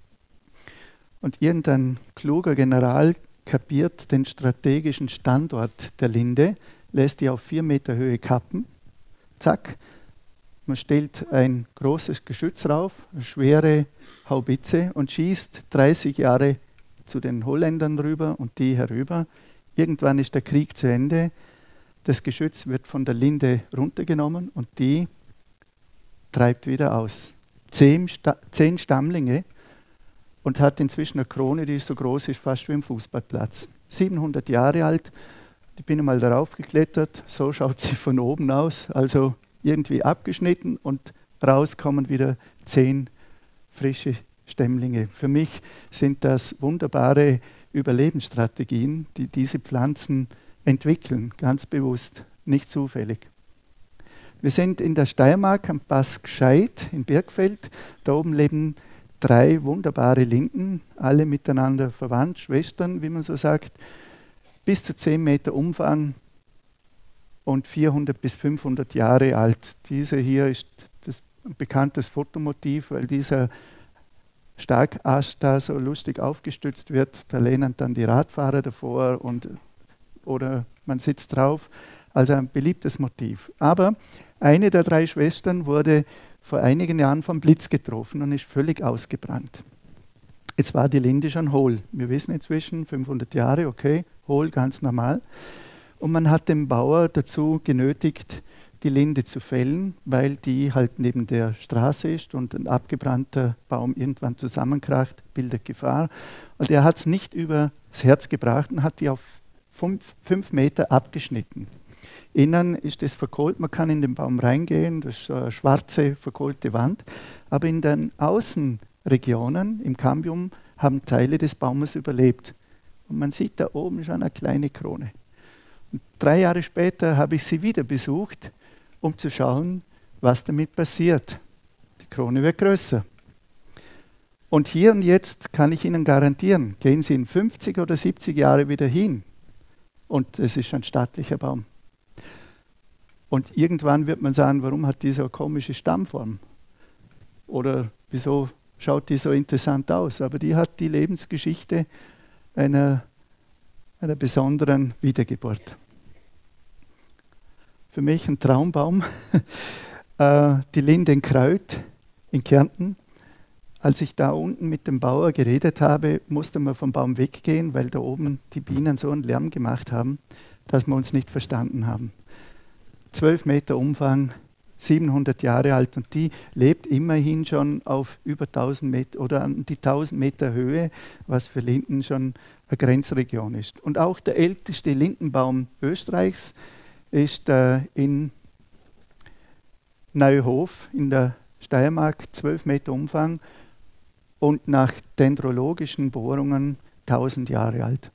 S2: Und irgendein kluger General kapiert den strategischen Standort der Linde, lässt die auf vier Meter Höhe kappen. Zack, man stellt ein großes Geschütz rauf, eine schwere Haubitze und schießt dreißig Jahre zu den Holländern rüber und die herüber. Irgendwann ist der Krieg zu Ende. Das Geschütz wird von der Linde runtergenommen und die treibt wieder aus. Zehn, Sta zehn Stammlinge und hat inzwischen eine Krone, die so groß ist, fast wie ein Fußballplatz. siebenhundert Jahre alt, ich bin einmal darauf geklettert, so schaut sie von oben aus, also irgendwie abgeschnitten und raus kommen wieder zehn frische Stämmlinge. Für mich sind das wunderbare Überlebensstrategien, die diese Pflanzen entwickeln, ganz bewusst, nicht zufällig. Wir sind in der Steiermark am Pass Gscheid in Birkfeld. Da oben leben drei wunderbare Linden, alle miteinander verwandt, Schwestern, wie man so sagt, bis zu zehn Meter Umfang und vierhundert bis fünfhundert Jahre alt. Diese hier ist das ein bekanntes Fotomotiv, weil dieser Starkast da so lustig aufgestützt wird. Da lehnen dann die Radfahrer davor und, oder man sitzt drauf. Also ein beliebtes Motiv. Aber eine der drei Schwestern wurde vor einigen Jahren vom Blitz getroffen und ist völlig ausgebrannt. Jetzt war die Linde schon hohl. Wir wissen inzwischen, fünfhundert Jahre, okay, hohl, ganz normal. Und man hat den Bauer dazu genötigt, die Linde zu fällen, weil die halt neben der Straße ist und ein abgebrannter Baum irgendwann zusammenkracht, bildet Gefahr. Und er hat es nicht übers Herz gebracht und hat die auf fünf, fünf Meter abgeschnitten. Innen ist es verkohlt, man kann in den Baum reingehen, das ist eine schwarze, verkohlte Wand. Aber in den Außenregionen, im Cambium, haben Teile des Baumes überlebt. Und man sieht da oben schon eine kleine Krone. Und drei Jahre später habe ich sie wieder besucht, um zu schauen, was damit passiert. Die Krone wird größer. Und hier und jetzt kann ich Ihnen garantieren, gehen Sie in fünfzig oder siebzig Jahre wieder hin und es ist ein stattlicher Baum. Und irgendwann wird man sagen, warum hat die so eine komische Stammform? Oder wieso schaut die so interessant aus? Aber die hat die Lebensgeschichte einer, einer besonderen Wiedergeburt. Für mich ein Traumbaum, die Lindenkraut in Kärnten. Als ich da unten mit dem Bauer geredet habe, musste man vom Baum weggehen, weil da oben die Bienen so einen Lärm gemacht haben, dass wir uns nicht verstanden haben. zwölf Meter Umfang, siebenhundert Jahre alt und die lebt immerhin schon auf über tausend Meter oder an die tausend Meter Höhe, was für Linden schon eine Grenzregion ist. Und auch der älteste Lindenbaum Österreichs ist äh, in Neuhof in der Steiermark, zwölf Meter Umfang und nach dendrologischen Bohrungen tausend Jahre alt.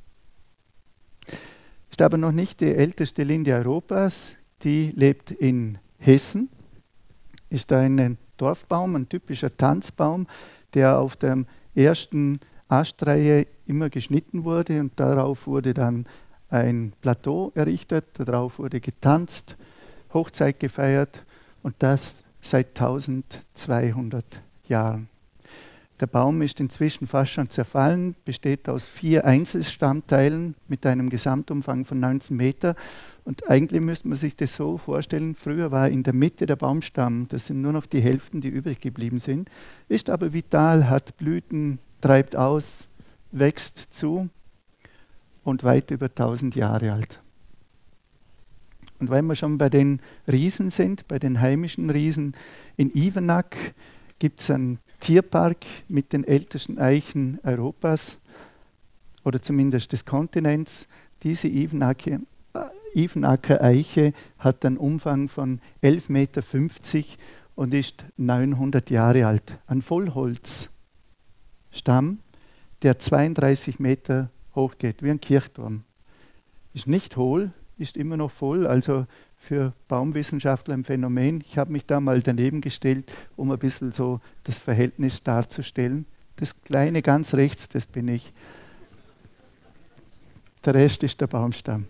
S2: Ist aber noch nicht die älteste Linde Europas, die lebt in Hessen, ist ein Dorfbaum, ein typischer Tanzbaum, der auf der ersten Astreihe immer geschnitten wurde und darauf wurde dann ein Plateau errichtet, darauf wurde getanzt, Hochzeit gefeiert und das seit tausendzweihundert Jahren. Der Baum ist inzwischen fast schon zerfallen, besteht aus vier Einzelstammteilen mit einem Gesamtumfang von neunzehn Meter. Und eigentlich müsste man sich das so vorstellen, früher war in der Mitte der Baumstamm, das sind nur noch die Hälften, die übrig geblieben sind, ist aber vital, hat Blüten, treibt aus, wächst zu und weit über tausend Jahre alt. Und weil wir schon bei den Riesen sind, bei den heimischen Riesen, in Ivenack gibt es einen Tierpark mit den ältesten Eichen Europas oder zumindest des Kontinents. Diese Ivenacker, äh, Ivenacker Eiche hat einen Umfang von elf Meter fünfzig und ist neunhundert Jahre alt. Ein Vollholzstamm, der zweiunddreißig Meter hoch geht, wie ein Kirchturm. Ist nicht hohl, ist immer noch voll, also für Baumwissenschaftler ein Phänomen. Ich habe mich da mal daneben gestellt, um ein bisschen so das Verhältnis darzustellen. Das kleine ganz rechts, das bin ich. Der Rest ist der Baumstamm.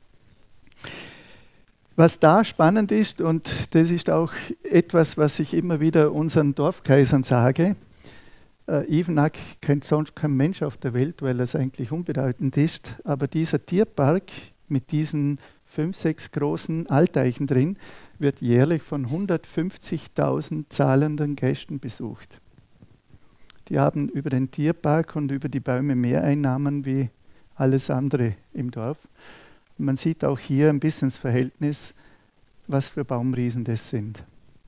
S2: Was da spannend ist, und das ist auch etwas, was ich immer wieder unseren Dorfkaisern sage, äh, Ivenack kennt sonst kein Mensch auf der Welt, weil es eigentlich unbedeutend ist, aber dieser Tierpark mit diesen fünf, sechs großen Alteichen drin, wird jährlich von hundertfünfzigtausend zahlenden Gästen besucht. Die haben über den Tierpark und über die Bäume mehr Einnahmen wie alles andere im Dorf. Man sieht auch hier ein bisschen das Verhältnis, was für Baumriesen das sind.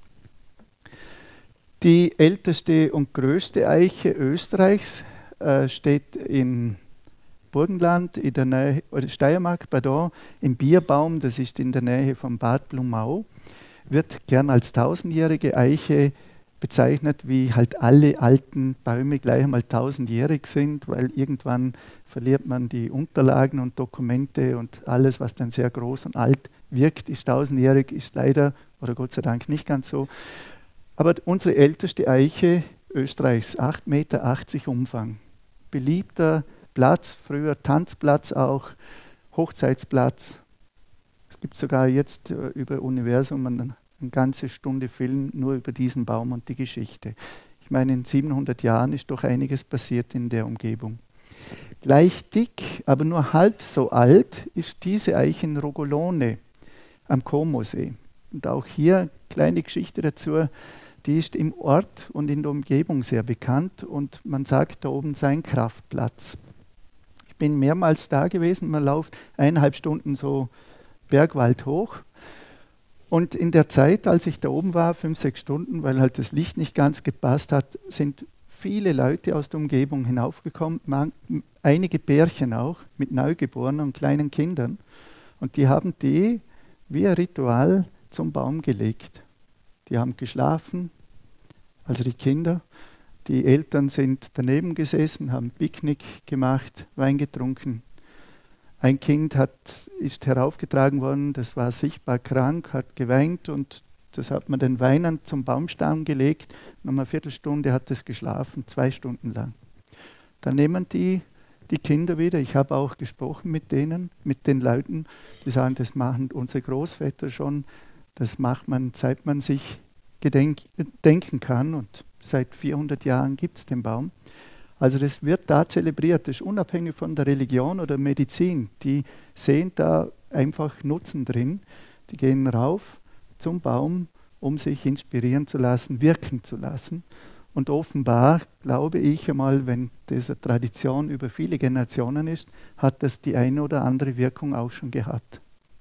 S2: Die älteste und größte Eiche Österreichs äh, steht in Burgenland, in der Nähe, oder Steiermark, pardon, im Bierbaum, das ist in der Nähe von Bad Blumau, wird gern als tausendjährige Eiche bezeichnet, wie halt alle alten Bäume gleich einmal tausendjährig sind, weil irgendwann verliert man die Unterlagen und Dokumente und alles, was dann sehr groß und alt wirkt, ist tausendjährig, ist leider oder Gott sei Dank nicht ganz so. Aber unsere älteste Eiche Österreichs, acht Meter achtzig Umfang. Beliebter Platz, früher Tanzplatz auch, Hochzeitsplatz. Es gibt sogar jetzt äh, über Universum einen eine ganze Stunde Film nur über diesen Baum und die Geschichte. Ich meine, in siebenhundert Jahren ist doch einiges passiert in der Umgebung. Gleich dick, aber nur halb so alt ist diese Eiche in Rogolone am Comosee. Und auch hier eine kleine Geschichte dazu, die ist im Ort und in der Umgebung sehr bekannt und man sagt, da oben sei ein Kraftplatz. Ich bin mehrmals da gewesen, man läuft eineinhalb Stunden so Bergwald hoch. Und in der Zeit, als ich da oben war, fünf, sechs Stunden, weil halt das Licht nicht ganz gepasst hat, sind viele Leute aus der Umgebung hinaufgekommen, man, einige Pärchen auch mit Neugeborenen und kleinen Kindern. Und die haben die wie ein Ritual zum Baum gelegt. Die haben geschlafen, also die Kinder. Die Eltern sind daneben gesessen, haben Picknick gemacht, Wein getrunken. Ein Kind hat, ist heraufgetragen worden, das war sichtbar krank, hat geweint und das hat man den Weinern zum Baumstamm gelegt. Nach einer Viertelstunde hat es geschlafen, zwei Stunden lang. Dann nehmen die die Kinder wieder, ich habe auch gesprochen mit denen, mit den Leuten, die sagen, das machen unsere Großväter schon, das macht man, seit man sich gedenk, denken kann und seit vierhundert Jahren gibt es den Baum. Also das wird da zelebriert, das ist unabhängig von der Religion oder Medizin. Die sehen da einfach Nutzen drin. Die gehen rauf zum Baum, um sich inspirieren zu lassen, wirken zu lassen. Und offenbar, glaube ich einmal, wenn diese Tradition über viele Generationen ist, hat das die eine oder andere Wirkung auch schon gehabt.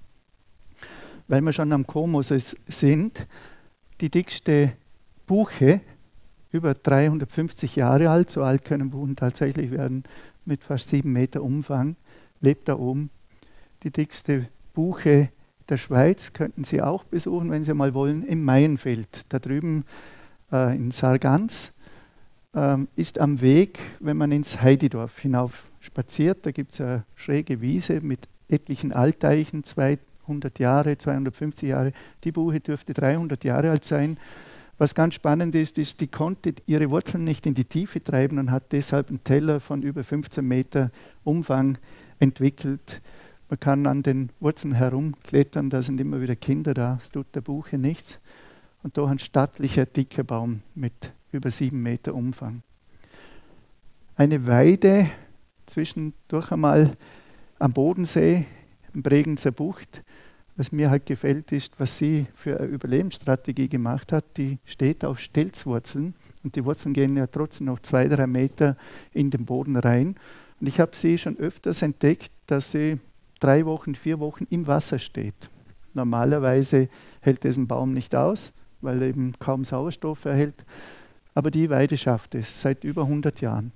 S2: Weil wir schon am Comosee sind, die dickste Buche, über dreihundertfünfzig Jahre alt, so alt können Buchen tatsächlich werden, mit fast sieben Meter Umfang, lebt da oben. Die dickste Buche der Schweiz könnten Sie auch besuchen, wenn Sie mal wollen, im Maienfeld. Da drüben äh, in Sargans ähm, ist am Weg, wenn man ins Heididorf hinauf spaziert, da gibt es eine schräge Wiese mit etlichen Alteichen, zweihundert Jahre, zweihundertfünfzig Jahre. Die Buche dürfte dreihundert Jahre alt sein. Was ganz spannend ist, ist, die konnte ihre Wurzeln nicht in die Tiefe treiben und hat deshalb einen Teller von über fünfzehn Meter Umfang entwickelt. Man kann an den Wurzeln herumklettern, da sind immer wieder Kinder da, es tut der Buche nichts. Und da ein stattlicher, dicker Baum mit über sieben Meter Umfang. Eine Weide zwischendurch einmal am Bodensee, in Bregenzer Bucht. Was mir halt gefällt, ist, was sie für eine Überlebensstrategie gemacht hat. Die steht auf Stelzwurzeln und die Wurzeln gehen ja trotzdem noch zwei, drei Meter in den Boden rein. Und ich habe sie schon öfters entdeckt, dass sie drei Wochen, vier Wochen im Wasser steht. Normalerweise hält diesen Baum nicht aus, weil er eben kaum Sauerstoff erhält. Aber die Weide schafft es seit über hundert Jahren.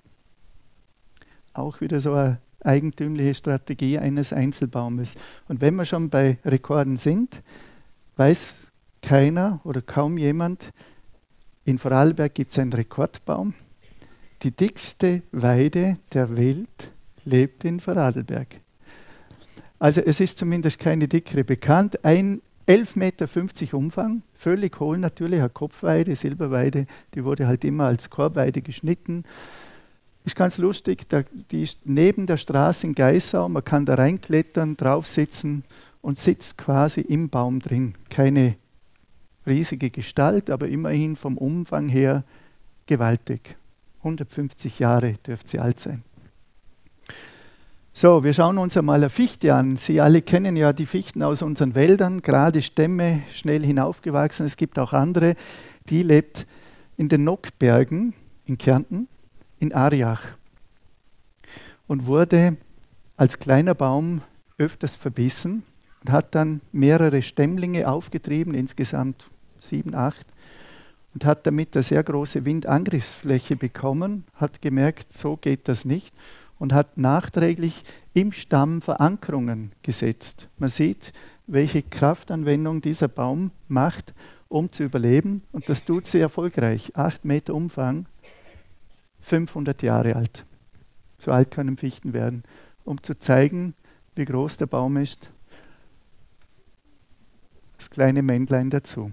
S2: Auch wieder so eine eigentümliche Strategie eines Einzelbaumes. Und wenn wir schon bei Rekorden sind, weiß keiner oder kaum jemand. In Vorarlberg gibt es einen Rekordbaum. Die dickste Weide der Welt lebt in Vorarlberg. Also es ist zumindest keine dickere bekannt. Ein elf Meter fünfzig Umfang, völlig hohl natürlich, eine Kopfweide, Silberweide, die wurde halt immer als Korbweide geschnitten. Ist ganz lustig, da, die ist neben der Straße in Geissau, man kann da reinklettern, drauf sitzen und sitzt quasi im Baum drin. Keine riesige Gestalt, aber immerhin vom Umfang her gewaltig. hundertfünfzig Jahre dürfte sie alt sein. So, wir schauen uns einmal eine Fichte an. Sie alle kennen ja die Fichten aus unseren Wäldern, gerade Stämme, schnell hinaufgewachsen. Es gibt auch andere, die lebt in den Nockbergen in Kärnten, in Ariach und wurde als kleiner Baum öfters verbissen und hat dann mehrere Stämmlinge aufgetrieben, insgesamt sieben, acht, und hat damit eine sehr große Windangriffsfläche bekommen, hat gemerkt, so geht das nicht, und hat nachträglich im Stamm Verankerungen gesetzt. Man sieht, welche Kraftanwendung dieser Baum macht, um zu überleben, und das tut sie erfolgreich. Acht Meter Umfang, fünfhundert Jahre alt. So alt können Fichten werden, um zu zeigen, wie groß der Baum ist. Das kleine Männlein dazu.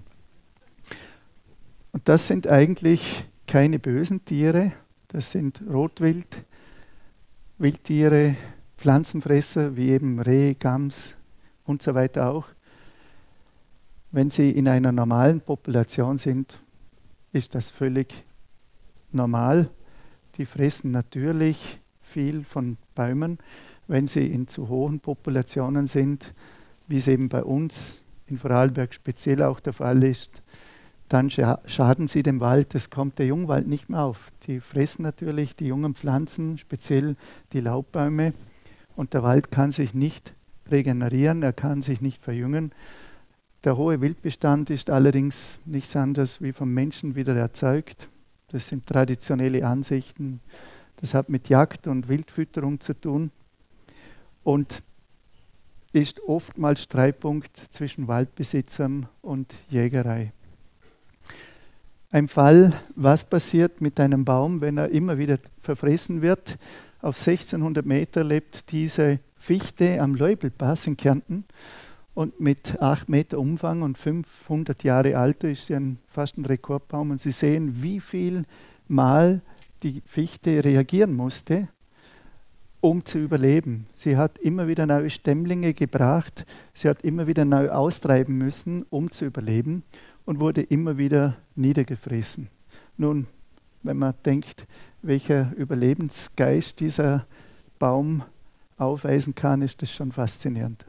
S2: Und das sind eigentlich keine bösen Tiere, das sind Rotwild, Wildtiere, Pflanzenfresser wie eben Reh, Gams und so weiter auch. Wenn sie in einer normalen Population sind, ist das völlig normal. Die fressen natürlich viel von Bäumen. Wenn sie in zu hohen Populationen sind, wie es eben bei uns in Vorarlberg speziell auch der Fall ist, dann schaden sie dem Wald, es kommt der Jungwald nicht mehr auf. Die fressen natürlich die jungen Pflanzen, speziell die Laubbäume, und der Wald kann sich nicht regenerieren, er kann sich nicht verjüngen. Der hohe Wildbestand ist allerdings nichts anderes wie vom Menschen wieder erzeugt. Das sind traditionelle Ansichten, das hat mit Jagd und Wildfütterung zu tun und ist oftmals Streitpunkt zwischen Waldbesitzern und Jägerei. Ein Fall, was passiert mit einem Baum, wenn er immer wieder verfressen wird. Auf sechzehnhundert Meter lebt diese Fichte am Leubelpass in Kärnten und mit acht Meter Umfang und fünfhundert Jahre Alter ist sie ein, fast ein Rekordbaum. Und Sie sehen, wie viel Mal die Fichte reagieren musste, um zu überleben. Sie hat immer wieder neue Stämmlinge gebracht, sie hat immer wieder neu austreiben müssen, um zu überleben, und wurde immer wieder niedergefressen. Nun, wenn man denkt, welcher Überlebensgeist dieser Baum aufweisen kann, ist das schon faszinierend.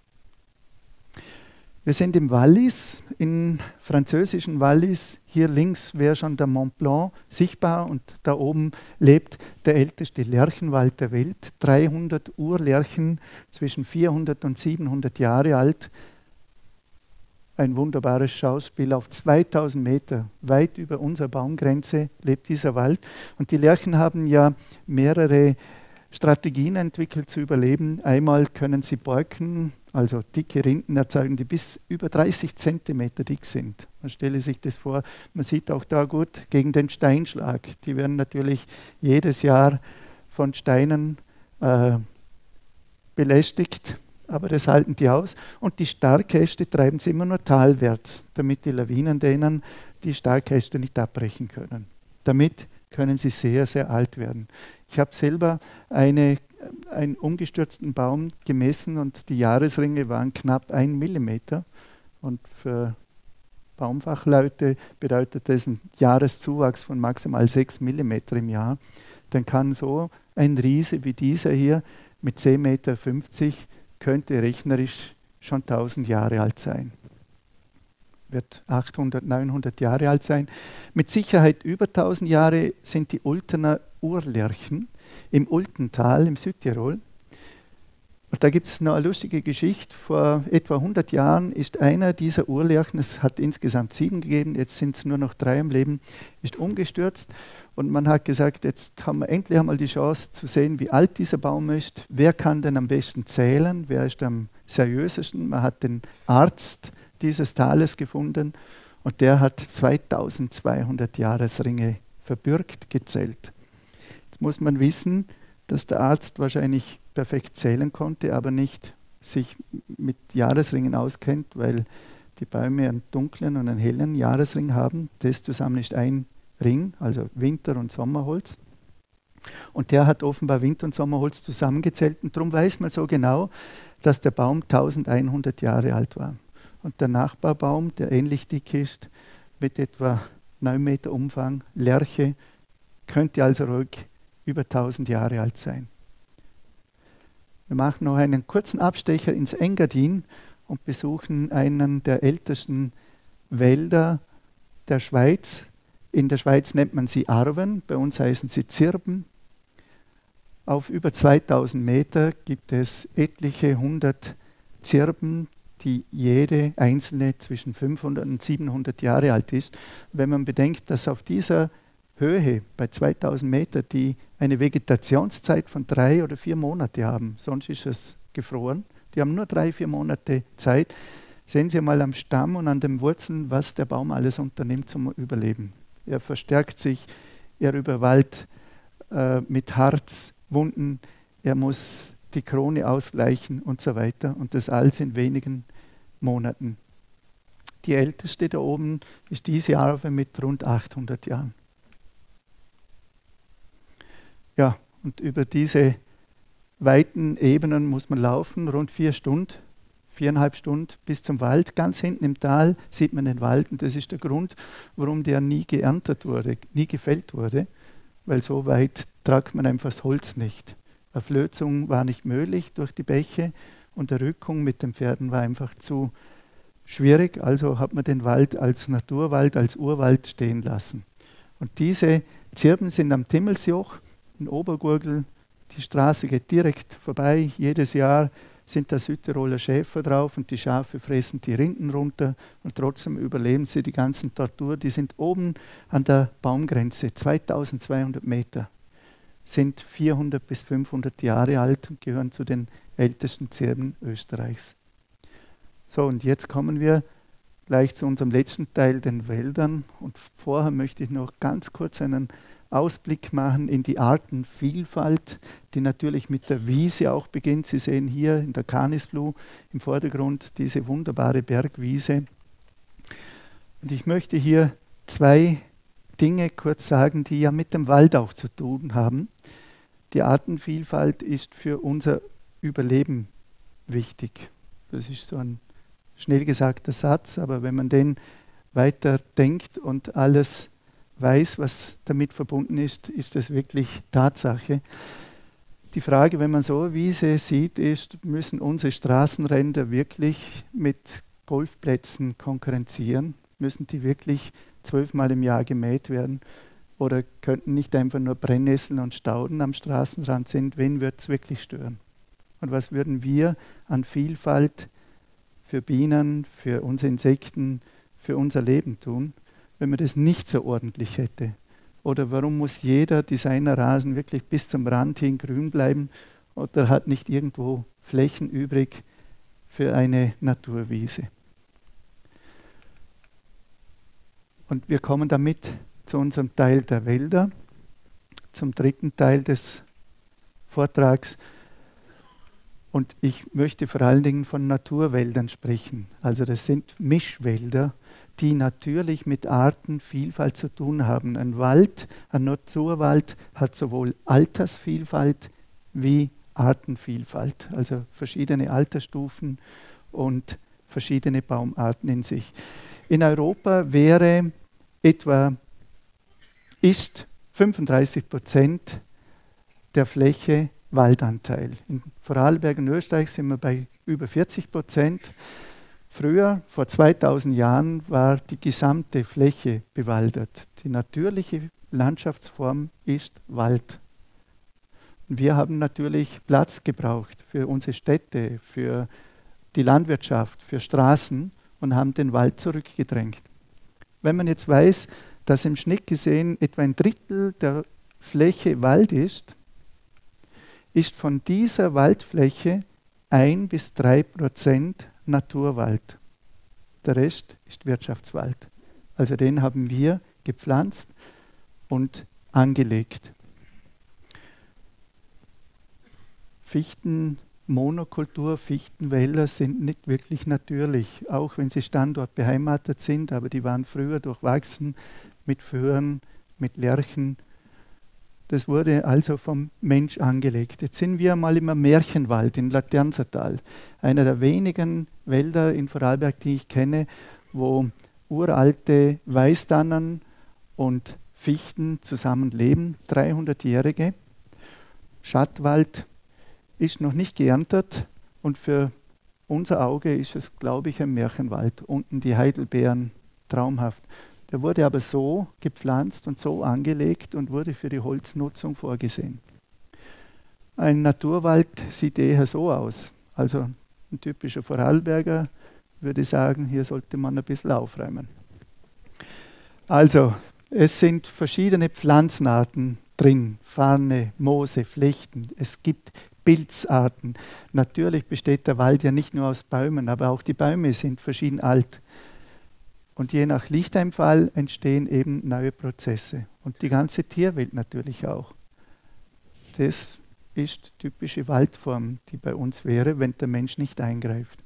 S2: Wir sind im Wallis, im französischen Wallis. Hier links wäre schon der Mont Blanc sichtbar und da oben lebt der älteste Lärchenwald der Welt. dreihundert Urlärchen, zwischen vierhundert und siebenhundert Jahre alt. Ein wunderbares Schauspiel. Auf zweitausend Meter, weit über unserer Baumgrenze, lebt dieser Wald. Und die Lärchen haben ja mehrere Strategien entwickelt zu überleben. Einmal können sie Borken, also dicke Rinden erzeugen, die bis über dreißig Zentimeter dick sind. Man stelle sich das vor, man sieht auch da gut gegen den Steinschlag. Die werden natürlich jedes Jahr von Steinen äh, belästigt. Aber das halten die aus. Und die Starkäste treiben sie immer nur talwärts, damit die Lawinen denen die Starkäste nicht abbrechen können. Damit können sie sehr, sehr alt werden. Ich habe selber eine, einen umgestürzten Baum gemessen und die Jahresringe waren knapp ein Millimeter. Und für Baumfachleute bedeutet das ein Jahreszuwachs von maximal sechs Millimeter im Jahr. Dann kann so ein Riese wie dieser hier mit zehn Meter fünfzig könnte rechnerisch schon tausend Jahre alt sein. Wird achthundert, neunhundert Jahre alt sein. Mit Sicherheit über tausend Jahre sind die Ultener Urlärchen im Ultental im Südtirol. Und da gibt es noch eine lustige Geschichte. Vor etwa hundert Jahren ist einer dieser Urlärchen, es hat insgesamt sieben gegeben, jetzt sind es nur noch drei am Leben, ist umgestürzt. Und man hat gesagt, jetzt haben wir endlich einmal die Chance zu sehen, wie alt dieser Baum ist. Wer kann denn am besten zählen? Wer ist am seriösesten? Man hat den Arzt dieses Tales gefunden und der hat zweitausendzweihundert Jahresringe verbürgt, gezählt. Jetzt muss man wissen, dass der Arzt wahrscheinlich perfekt zählen konnte, aber nicht sich mit Jahresringen auskennt, weil die Bäume einen dunklen und einen hellen Jahresring haben. Das zusammen ist ein Ring, also Winter- und Sommerholz. Und der hat offenbar Winter- und Sommerholz zusammengezählt und darum weiß man so genau, dass der Baum eintausendeinhundert Jahre alt war. Und der Nachbarbaum, der ähnlich dick ist, mit etwa neun Meter Umfang, Lärche, könnte also ruhig über tausend Jahre alt sein. Wir machen noch einen kurzen Abstecher ins Engadin und besuchen einen der ältesten Wälder der Schweiz. In der Schweiz nennt man sie Arven, bei uns heißen sie Zirben. Auf über zweitausend Meter gibt es etliche hundert Zirben, die jede einzelne zwischen fünfhundert und siebenhundert Jahre alt ist. Wenn man bedenkt, dass auf dieser Höhe bei zweitausend Meter die eine Vegetationszeit von drei oder vier Monate haben, sonst ist es gefroren. Die haben nur drei, vier Monate Zeit. Sehen Sie mal am Stamm und an den Wurzeln, was der Baum alles unternimmt zum Überleben. Er verstärkt sich, er überwallt äh, mit Harzwunden, er muss die Krone ausgleichen und so weiter. Und das alles in wenigen Monaten. Die älteste da oben ist diese Arve mit rund achthundert Jahren. Ja, und über diese weiten Ebenen muss man laufen, rund vier Stunden, viereinhalb Stunden bis zum Wald. Ganz hinten im Tal sieht man den Wald und das ist der Grund, warum der nie geerntet wurde, nie gefällt wurde, weil so weit tragt man einfach das Holz nicht. Eine Flözung war nicht möglich durch die Bäche und der Rückung mit den Pferden war einfach zu schwierig, also hat man den Wald als Naturwald, als Urwald stehen lassen. Und diese Zirben sind am Timmelsjoch in Obergurgl. Die Straße geht direkt vorbei. Jedes Jahr sind da Südtiroler Schäfer drauf und die Schafe fressen die Rinden runter und trotzdem überleben sie die ganzen Tortur. Die sind oben an der Baumgrenze, zweitausendzweihundert Meter, sind vierhundert bis fünfhundert Jahre alt und gehören zu den ältesten Zirben Österreichs. So, und jetzt kommen wir gleich zu unserem letzten Teil, den Wäldern. Und vorher möchte ich noch ganz kurz einen Ausblick machen in die Artenvielfalt, die natürlich mit der Wiese auch beginnt. Sie sehen hier in der Canisblu im Vordergrund diese wunderbare Bergwiese. Und ich möchte hier zwei Dinge kurz sagen, die ja mit dem Wald auch zu tun haben. Die Artenvielfalt ist für unser Überleben wichtig. Das ist so ein schnell gesagter Satz, aber wenn man den weiter denkt und alles weiß, was damit verbunden ist, ist das wirklich Tatsache. Die Frage, wenn man so eine Wiese sieht, ist, müssen unsere Straßenränder wirklich mit Golfplätzen konkurrenzieren? Müssen die wirklich zwölfmal im Jahr gemäht werden? Oder könnten nicht einfach nur Brennnesseln und Stauden am Straßenrand sind? Wen wird es wirklich stören? Und was würden wir an Vielfalt für Bienen, für unsere Insekten, für unser Leben tun, wenn man das nicht so ordentlich hätte? Oder warum muss jeder Designerrasen wirklich bis zum Rand hin grün bleiben oder hat nicht irgendwo Flächen übrig für eine Naturwiese? Und wir kommen damit zu unserem Teil der Wälder, zum dritten Teil des Vortrags. Und ich möchte vor allen Dingen von Naturwäldern sprechen. Also das sind Mischwälder, die natürlich mit Artenvielfalt zu tun haben. Ein Wald, ein Naturwald hat sowohl Altersvielfalt wie Artenvielfalt, also verschiedene Altersstufen und verschiedene Baumarten in sich. In Europa wäre etwa, ist fünfunddreißig Prozent der Fläche Waldanteil. In Vorarlberg und Österreich sind wir bei über vierzig Prozent. Früher, vor zweitausend Jahren, war die gesamte Fläche bewaldet. Die natürliche Landschaftsform ist Wald. Und wir haben natürlich Platz gebraucht für unsere Städte, für die Landwirtschaft, für Straßen und haben den Wald zurückgedrängt. Wenn man jetzt weiß, dass im Schnitt gesehen etwa ein Drittel der Fläche Wald ist, ist von dieser Waldfläche ein bis drei Prozent Naturwald. Der Rest ist Wirtschaftswald. Also den haben wir gepflanzt und angelegt. Fichtenmonokultur, Fichtenwälder sind nicht wirklich natürlich, auch wenn sie standortbeheimatet sind, aber die waren früher durchwachsen mit Föhren, mit Lärchen. Das wurde also vom Mensch angelegt. Jetzt sind wir mal im Märchenwald in Laternsertal, einer der wenigen Wälder in Vorarlberg, die ich kenne, wo uralte Weißtannen und Fichten zusammenleben, dreihundertjährige. Schattwald ist noch nicht geerntet und für unser Auge ist es, glaube ich, ein Märchenwald. Unten die Heidelbeeren, traumhaft. Der wurde aber so gepflanzt und so angelegt und wurde für die Holznutzung vorgesehen. Ein Naturwald sieht eher so aus. Also ein typischer Vorarlberger würde sagen, hier sollte man ein bisschen aufräumen. Also, es sind verschiedene Pflanzenarten drin, Farne, Moose, Flechten. Es gibt Pilzarten. Natürlich besteht der Wald ja nicht nur aus Bäumen, aber auch die Bäume sind verschieden alt. Und je nach Lichteinfall entstehen eben neue Prozesse. Und die ganze Tierwelt natürlich auch. Das ist typische Waldform, die bei uns wäre, wenn der Mensch nicht eingreift.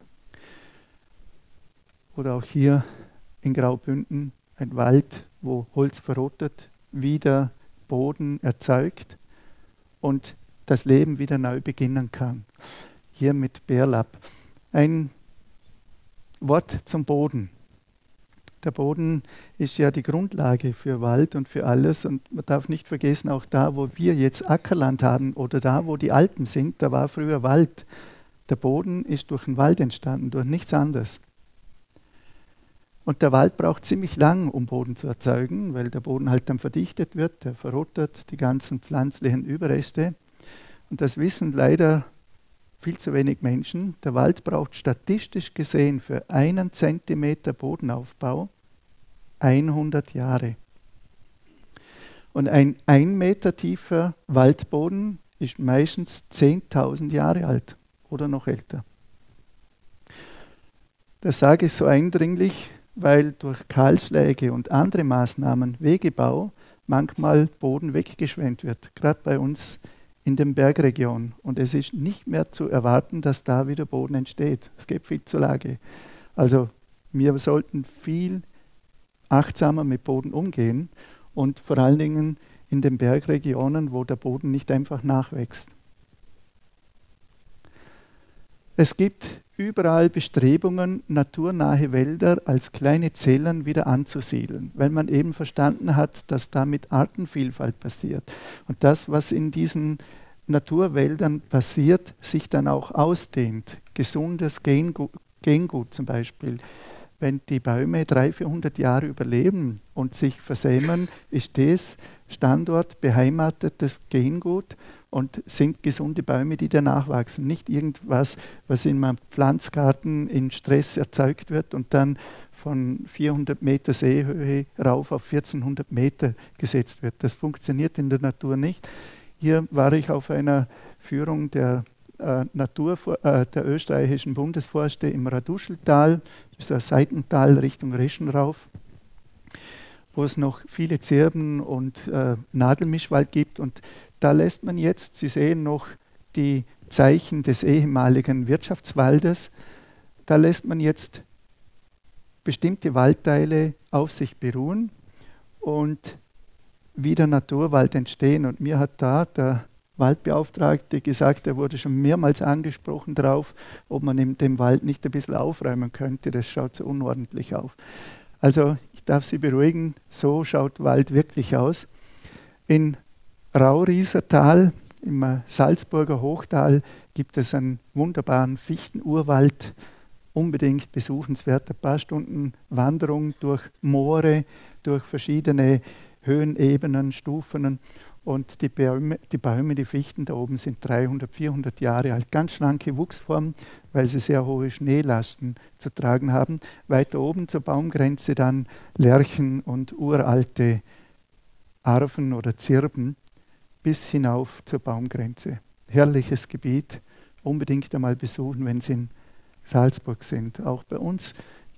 S2: Oder auch hier in Graubünden ein Wald, wo Holz verrottet, wieder Boden erzeugt und das Leben wieder neu beginnen kann. Hier mit Bärlapp. Ein Wort zum Boden. Der Boden ist ja die Grundlage für Wald und für alles. Und man darf nicht vergessen, auch da, wo wir jetzt Ackerland haben oder da, wo die Alpen sind, da war früher Wald. Der Boden ist durch den Wald entstanden, durch nichts anderes. Und der Wald braucht ziemlich lang, um Boden zu erzeugen, weil der Boden halt dann verdichtet wird, der verrottet die ganzen pflanzlichen Überreste. Und das wissen leider viel zu wenig Menschen. Der Wald braucht statistisch gesehen für einen Zentimeter Bodenaufbau hundert Jahre. Und ein ein Meter tiefer Waldboden ist meistens zehntausend Jahre alt oder noch älter. Das sage ich so eindringlich, weil durch Kahlschläge und andere Maßnahmen, Wegebau, manchmal Boden weggeschwemmt wird, gerade bei uns in den Bergregionen. Und es ist nicht mehr zu erwarten, dass da wieder Boden entsteht. Es geht viel zu Lage. Also wir sollten viel achtsamer mit Boden umgehen und vor allen Dingen in den Bergregionen, wo der Boden nicht einfach nachwächst. Es gibt überall Bestrebungen, naturnahe Wälder als kleine Zellen wieder anzusiedeln, weil man eben verstanden hat, dass damit Artenvielfalt passiert. Und das, was in diesen Naturwäldern passiert, sich dann auch ausdehnt. Gesundes Gengut, Gengut zum Beispiel. Wenn die Bäume dreihundert, vierhundert Jahre überleben und sich versämen, ist das Standort beheimatetes Gengut und sind gesunde Bäume, die danach wachsen. Nicht irgendwas, was in einem Pflanzgarten in Stress erzeugt wird und dann von vierhundert Meter Seehöhe rauf auf vierzehnhundert Meter gesetzt wird. Das funktioniert in der Natur nicht. Hier war ich auf einer Führung der, äh, Natur, äh, der österreichischen Bundesforste im Raduscheltal, das ist ein Seitental Richtung Reschen rauf, wo es noch viele Zirben und äh, Nadelmischwald gibt. Und da lässt man jetzt, Sie sehen noch die Zeichen des ehemaligen Wirtschaftswaldes, da lässt man jetzt bestimmte Waldteile auf sich beruhen und wieder Naturwald entstehen. Und mir hat da der Waldbeauftragte gesagt, er wurde schon mehrmals angesprochen darauf, ob man in dem Wald nicht ein bisschen aufräumen könnte. Das schaut so unordentlich auf. Also ich darf Sie beruhigen, so schaut Wald wirklich aus. In Rauriesertal, im Salzburger Hochtal, gibt es einen wunderbaren Fichtenurwald, unbedingt besuchenswert. Ein paar Stunden Wanderung durch Moore, durch verschiedene Höhenebenen, Stufen. Und die Bäume, die Bäume, die Fichten da oben sind dreihundert, vierhundert Jahre alt. Ganz schlanke Wuchsform, weil sie sehr hohe Schneelasten zu tragen haben. Weiter oben zur Baumgrenze dann Lärchen und uralte Arven oder Zirben bis hinauf zur Baumgrenze. Herrliches Gebiet, unbedingt einmal besuchen, wenn Sie in Salzburg sind. Auch bei uns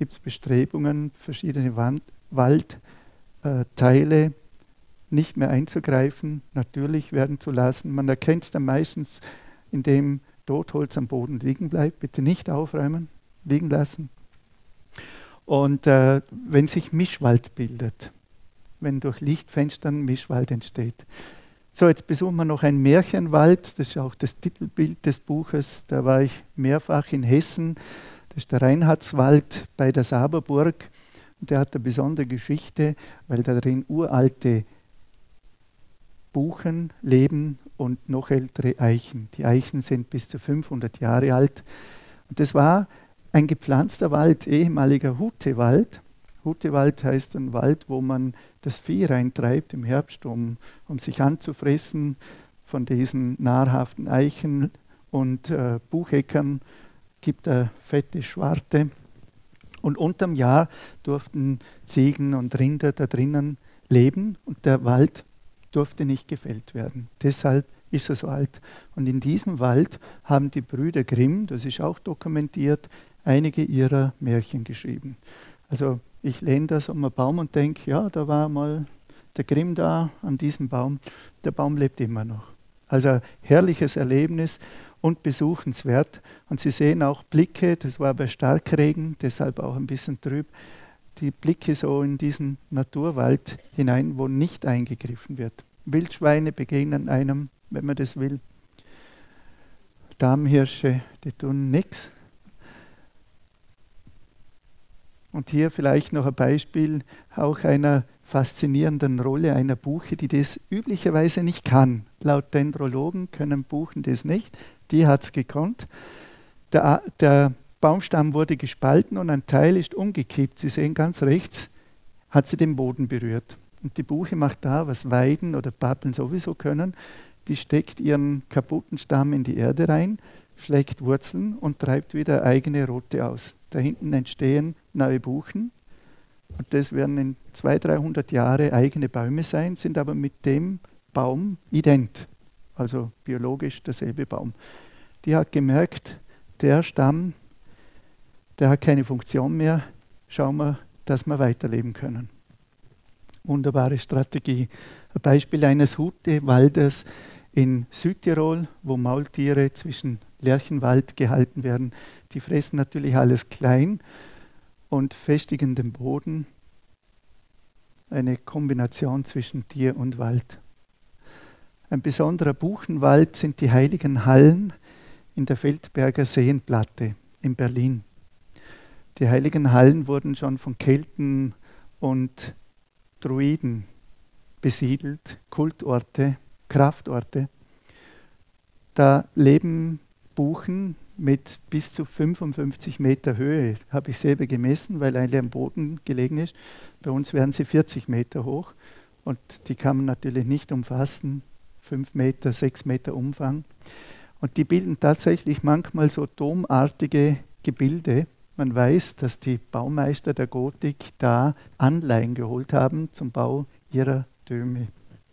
S2: gibt es Bestrebungen, verschiedene Wand Waldteile nicht mehr einzugreifen, natürlich werden zu lassen. Man erkennt es dann meistens, indem Totholz am Boden liegen bleibt. Bitte nicht aufräumen, liegen lassen. Und äh, wenn sich Mischwald bildet, wenn durch Lichtfenstern Mischwald entsteht. So, jetzt besuchen wir noch einen Märchenwald, das ist auch das Titelbild des Buches, da war ich mehrfach in Hessen, das ist der Reinhardswald bei der Saberburg. Und der hat eine besondere Geschichte, weil da drin uralte Buchen leben und noch ältere Eichen. Die Eichen sind bis zu fünfhundert Jahre alt. Und das war ein gepflanzter Wald, ehemaliger Hutewald. Hutewald heißt ein Wald, wo man das Vieh reintreibt im Herbst, um, um sich anzufressen von diesen nahrhaften Eichen und äh, Bucheckern, gibt er fette Schwarte. Und unterm Jahr durften Ziegen und Rinder da drinnen leben und der Wald durfte nicht gefällt werden. Deshalb ist er so alt. Und in diesem Wald haben die Brüder Grimm, das ist auch dokumentiert, einige ihrer Märchen geschrieben. Also ich lehne das um einen Baum und denke, ja, da war mal der Grimm da an diesem Baum. Der Baum lebt immer noch. Also herrliches Erlebnis und besuchenswert. Und Sie sehen auch Blicke, das war bei Starkregen, deshalb auch ein bisschen trüb, die Blicke so in diesen Naturwald hinein, wo nicht eingegriffen wird. Wildschweine begegnen einem, wenn man das will. Damhirsche, die tun nichts. Und hier vielleicht noch ein Beispiel auch einer faszinierenden Rolle einer Buche, die das üblicherweise nicht kann. Laut Dendrologen können Buchen das nicht. Die hat es gekonnt. Der, der Baumstamm wurde gespalten und ein Teil ist umgekippt. Sie sehen ganz rechts, hat sie den Boden berührt. Und die Buche macht da, was Weiden oder Pappeln sowieso können. Die steckt ihren kaputten Stamm in die Erde rein, schlägt Wurzeln und treibt wieder eigene Rote aus. Da hinten entstehen neue Buchen. Und das werden in zweihundert, dreihundert Jahre eigene Bäume sein, sind aber mit dem Baum ident. Also biologisch derselbe Baum. Die hat gemerkt, der Stamm, der hat keine Funktion mehr. Schauen wir, dass wir weiterleben können. Wunderbare Strategie. Ein Beispiel eines Hutewaldes in Südtirol, wo Maultiere zwischen Lärchenwald gehalten werden. Die fressen natürlich alles klein und festigen den Boden. Eine Kombination zwischen Tier und Wald. Ein besonderer Buchenwald sind die Heiligen Hallen in der Feldberger Seenplatte in Berlin. Die Heiligen Hallen wurden schon von Kelten und Druiden besiedelt, Kultorte, Kraftorte. Da leben Buchen mit bis zu fünfundfünfzig Meter Höhe, habe ich selber gemessen, weil eine am Boden gelegen ist. Bei uns werden sie vierzig Meter hoch und die kann man natürlich nicht umfassen, fünf Meter, sechs Meter Umfang. Und die bilden tatsächlich manchmal so domartige Gebilde. Man weiß, dass die Baumeister der Gotik da Anleihen geholt haben zum Bau ihrer Döme.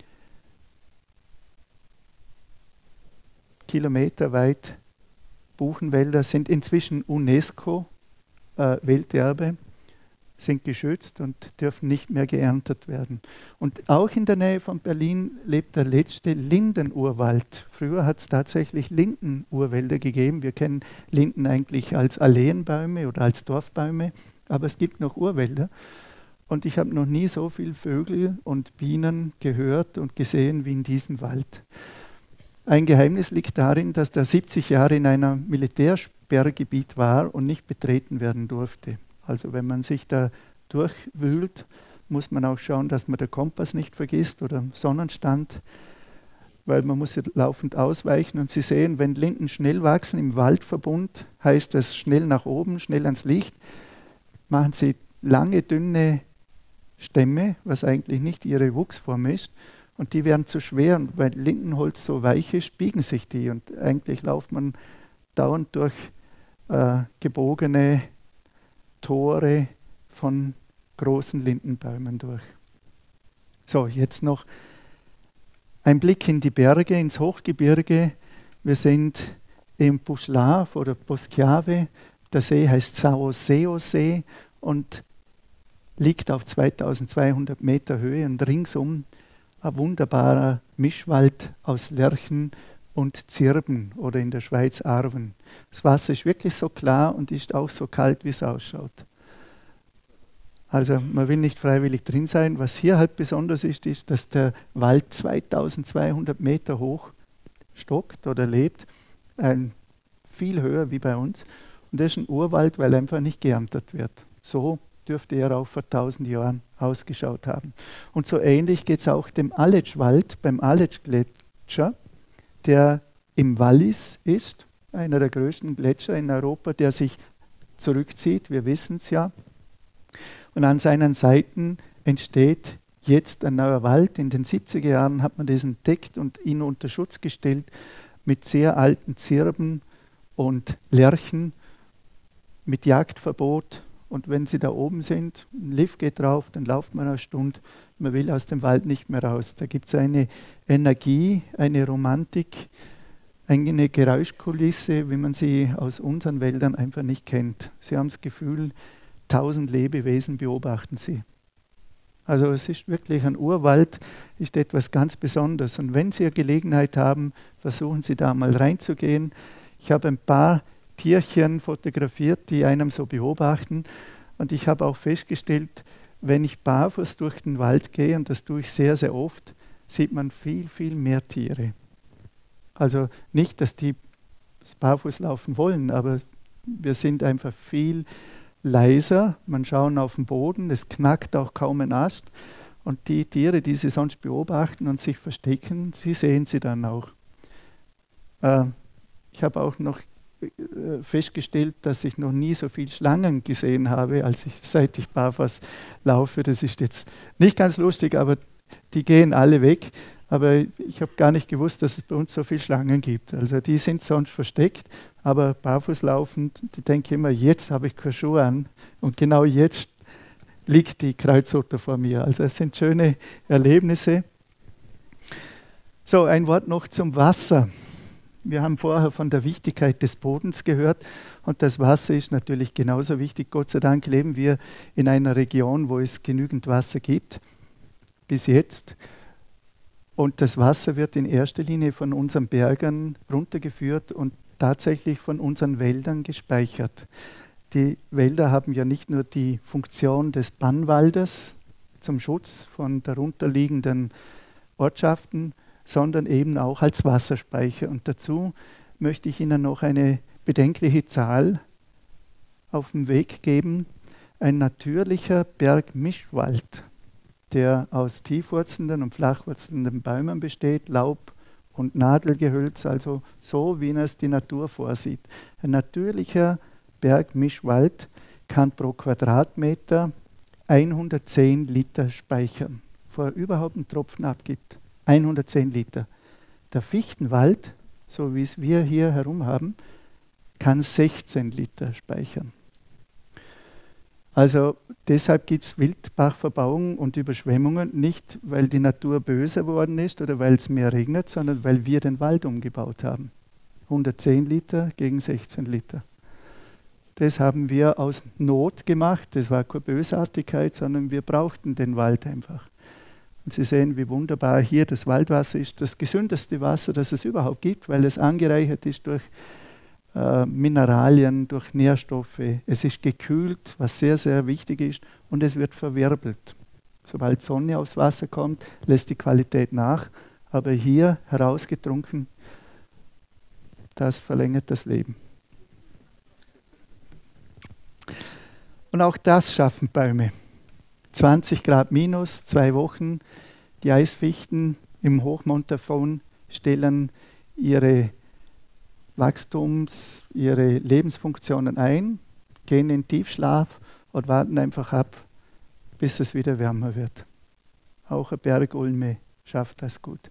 S2: Kilometerweit Buchenwälder sind inzwischen UNESCO-Welterbe, äh, sind geschützt und dürfen nicht mehr geerntet werden. Und auch in der Nähe von Berlin lebt der letzte Lindenurwald. Früher hat es tatsächlich Lindenurwälder gegeben. Wir kennen Linden eigentlich als Alleenbäume oder als Dorfbäume, aber es gibt noch Urwälder. Und ich habe noch nie so viele Vögel und Bienen gehört und gesehen wie in diesem Wald. Ein Geheimnis liegt darin, dass der siebzig Jahre in einem Militärsperrgebiet war und nicht betreten werden durfte. Also wenn man sich da durchwühlt, muss man auch schauen, dass man den Kompass nicht vergisst oder Sonnenstand, weil man muss laufend ausweichen. Und Sie sehen, wenn Linden schnell wachsen im Waldverbund, heißt das schnell nach oben, schnell ans Licht, machen sie lange, dünne Stämme, was eigentlich nicht ihre Wuchsform ist. Und die werden zu schwer, und weil Lindenholz so weich ist, biegen sich die. Und eigentlich läuft man dauernd durch äh, gebogene Tore von großen Lindenbäumen durch. So, jetzt noch ein Blick in die Berge, ins Hochgebirge. Wir sind im Puschlav oder Poschiave. Der See heißt Sao Seo See und liegt auf zweitausendzweihundert Meter Höhe und ringsum ein wunderbarer Mischwald aus Lärchen und Zirben oder in der Schweiz Arven. Das Wasser ist wirklich so klar und ist auch so kalt, wie es ausschaut. Also man will nicht freiwillig drin sein. Was hier halt besonders ist, ist, dass der Wald zweitausendzweihundert Meter hoch stockt oder lebt, ein, viel höher wie bei uns. Und das ist ein Urwald, weil einfach nicht geerntet wird. So dürfte er auch vor tausend Jahren ausgeschaut haben. Und so ähnlich geht es auch dem Aletschwald, beim Aletschgletscher, der im Wallis ist, einer der größten Gletscher in Europa, der sich zurückzieht, wir wissen es ja. Und an seinen Seiten entsteht jetzt ein neuer Wald. In den siebziger Jahren hat man das entdeckt und ihn unter Schutz gestellt mit sehr alten Zirben und Lärchen, mit Jagdverbot. Und wenn Sie da oben sind, ein Lift geht drauf, dann lauft man eine Stunde, man will aus dem Wald nicht mehr raus. Da gibt es eine Energie, eine Romantik, eine Geräuschkulisse, wie man sie aus unseren Wäldern einfach nicht kennt. Sie haben das Gefühl, tausend Lebewesen beobachten Sie. Also es ist wirklich ein Urwald, ist etwas ganz Besonderes. Und wenn Sie eine Gelegenheit haben, versuchen Sie da mal reinzugehen. Ich habe ein paar Tierchen fotografiert, die einem so beobachten. Und ich habe auch festgestellt, wenn ich barfuß durch den Wald gehe, und das tue ich sehr, sehr oft, sieht man viel, viel mehr Tiere. Also nicht, dass die das barfuß laufen wollen, aber wir sind einfach viel leiser. Man schaut auf den Boden, es knackt auch kaum ein Ast. Und die Tiere, die Sie sonst beobachten und sich verstecken, Sie sehen sie dann auch. Äh, ich habe auch noch festgestellt, dass ich noch nie so viele Schlangen gesehen habe, als ich, seit ich barfuß laufe. Das ist jetzt nicht ganz lustig, aber die gehen alle weg. Aber ich habe gar nicht gewusst, dass es bei uns so viele Schlangen gibt. Also die sind sonst versteckt, aber barfuß laufend, die denke immer, jetzt habe ich keine Schuhe an und genau jetzt liegt die Kreuzotter vor mir. Also es sind schöne Erlebnisse. So, ein Wort noch zum Wasser. Wir haben vorher von der Wichtigkeit des Bodens gehört und das Wasser ist natürlich genauso wichtig. Gott sei Dank leben wir in einer Region, wo es genügend Wasser gibt, bis jetzt. Und das Wasser wird in erster Linie von unseren Bergen runtergeführt und tatsächlich von unseren Wäldern gespeichert. Die Wälder haben ja nicht nur die Funktion des Bannwaldes zum Schutz von darunterliegenden Ortschaften, sondern eben auch als Wasserspeicher. Und dazu möchte ich Ihnen noch eine bedenkliche Zahl auf den Weg geben. Ein natürlicher Bergmischwald, der aus tiefwurzelnden und flachwurzelnden Bäumen besteht, Laub und Nadelgehölz, also so, wie es die Natur vorsieht. Ein natürlicher Bergmischwald kann pro Quadratmeter hundertzehn Liter speichern, bevor er überhaupt einen Tropfen abgibt. hundertzehn Liter. Der Fichtenwald, so wie es wir hier herum haben, kann sechzehn Liter speichern. Also deshalb gibt es Wildbachverbauungen und Überschwemmungen, nicht weil die Natur böse geworden ist oder weil es mehr regnet, sondern weil wir den Wald umgebaut haben. hundertzehn Liter gegen sechzehn Liter. Das haben wir aus Not gemacht, das war keine Bösartigkeit, sondern wir brauchten den Wald einfach. Und Sie sehen, wie wunderbar hier das Waldwasser ist, das gesündeste Wasser, das es überhaupt gibt, weil es angereichert ist durch äh, Mineralien, durch Nährstoffe. Es ist gekühlt, was sehr, sehr wichtig ist, und es wird verwirbelt. Sobald Sonne aufs Wasser kommt, lässt die Qualität nach, aber hier herausgetrunken, das verlängert das Leben. Und auch das schaffen Bäume. zwanzig Grad minus, zwei Wochen. Die Eisfichten im Hochmontafon stellen ihre Wachstums-, ihre Lebensfunktionen ein, gehen in Tiefschlaf und warten einfach ab, bis es wieder wärmer wird. Auch eine Bergulme schafft das gut.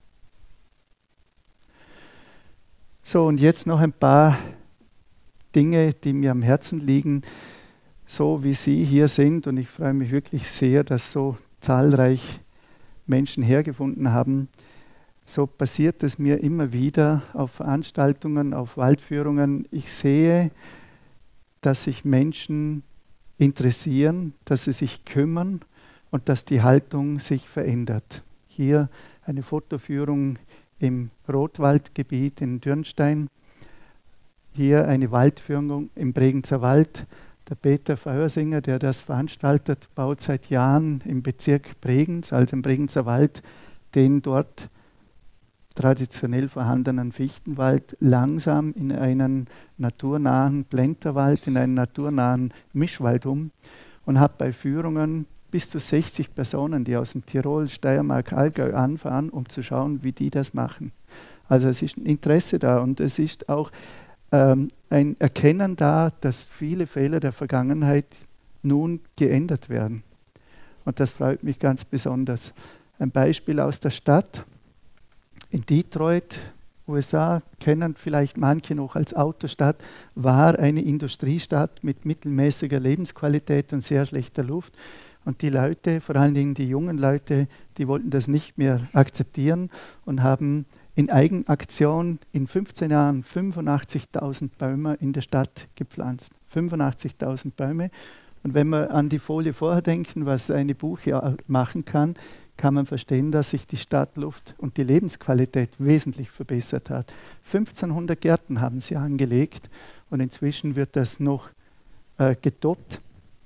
S2: So, und jetzt noch ein paar Dinge, die mir am Herzen liegen. So wie Sie hier sind, und ich freue mich wirklich sehr, dass so zahlreich Menschen hergefunden haben, so passiert es mir immer wieder auf Veranstaltungen, auf Waldführungen. Ich sehe, dass sich Menschen interessieren, dass sie sich kümmern und dass die Haltung sich verändert. Hier eine Fotoführung im Rotwaldgebiet in Dürnstein. Hier eine Waldführung im Bregenzer Wald. Der Peter Feuersinger, der das veranstaltet, baut seit Jahren im Bezirk Bregenz, also im Bregenzer Wald, den dort traditionell vorhandenen Fichtenwald langsam in einen naturnahen Plenterwald, in einen naturnahen Mischwald um und hat bei Führungen bis zu sechzig Personen, die aus dem Tirol, Steiermark, Allgäu anfahren, um zu schauen, wie die das machen. Also es ist ein Interesse da und es ist auch ähm, ein Erkennen da, dass viele Fehler der Vergangenheit nun geändert werden. Und das freut mich ganz besonders. Ein Beispiel aus der Stadt. In Detroit, U S A, kennen vielleicht manche noch als Autostadt, war eine Industriestadt mit mittelmäßiger Lebensqualität und sehr schlechter Luft. Und die Leute, vor allen Dingen die jungen Leute, die wollten das nicht mehr akzeptieren und haben in Eigenaktion in fünfzehn Jahren fünfundachtzigtausend Bäume in der Stadt gepflanzt. fünfundachtzigtausend Bäume. Und wenn wir an die Folie vorher denken, was eine Buche machen kann, kann man verstehen, dass sich die Stadtluft und die Lebensqualität wesentlich verbessert hat. fünfzehnhundert Gärten haben sie angelegt und inzwischen wird das noch äh, getoppt.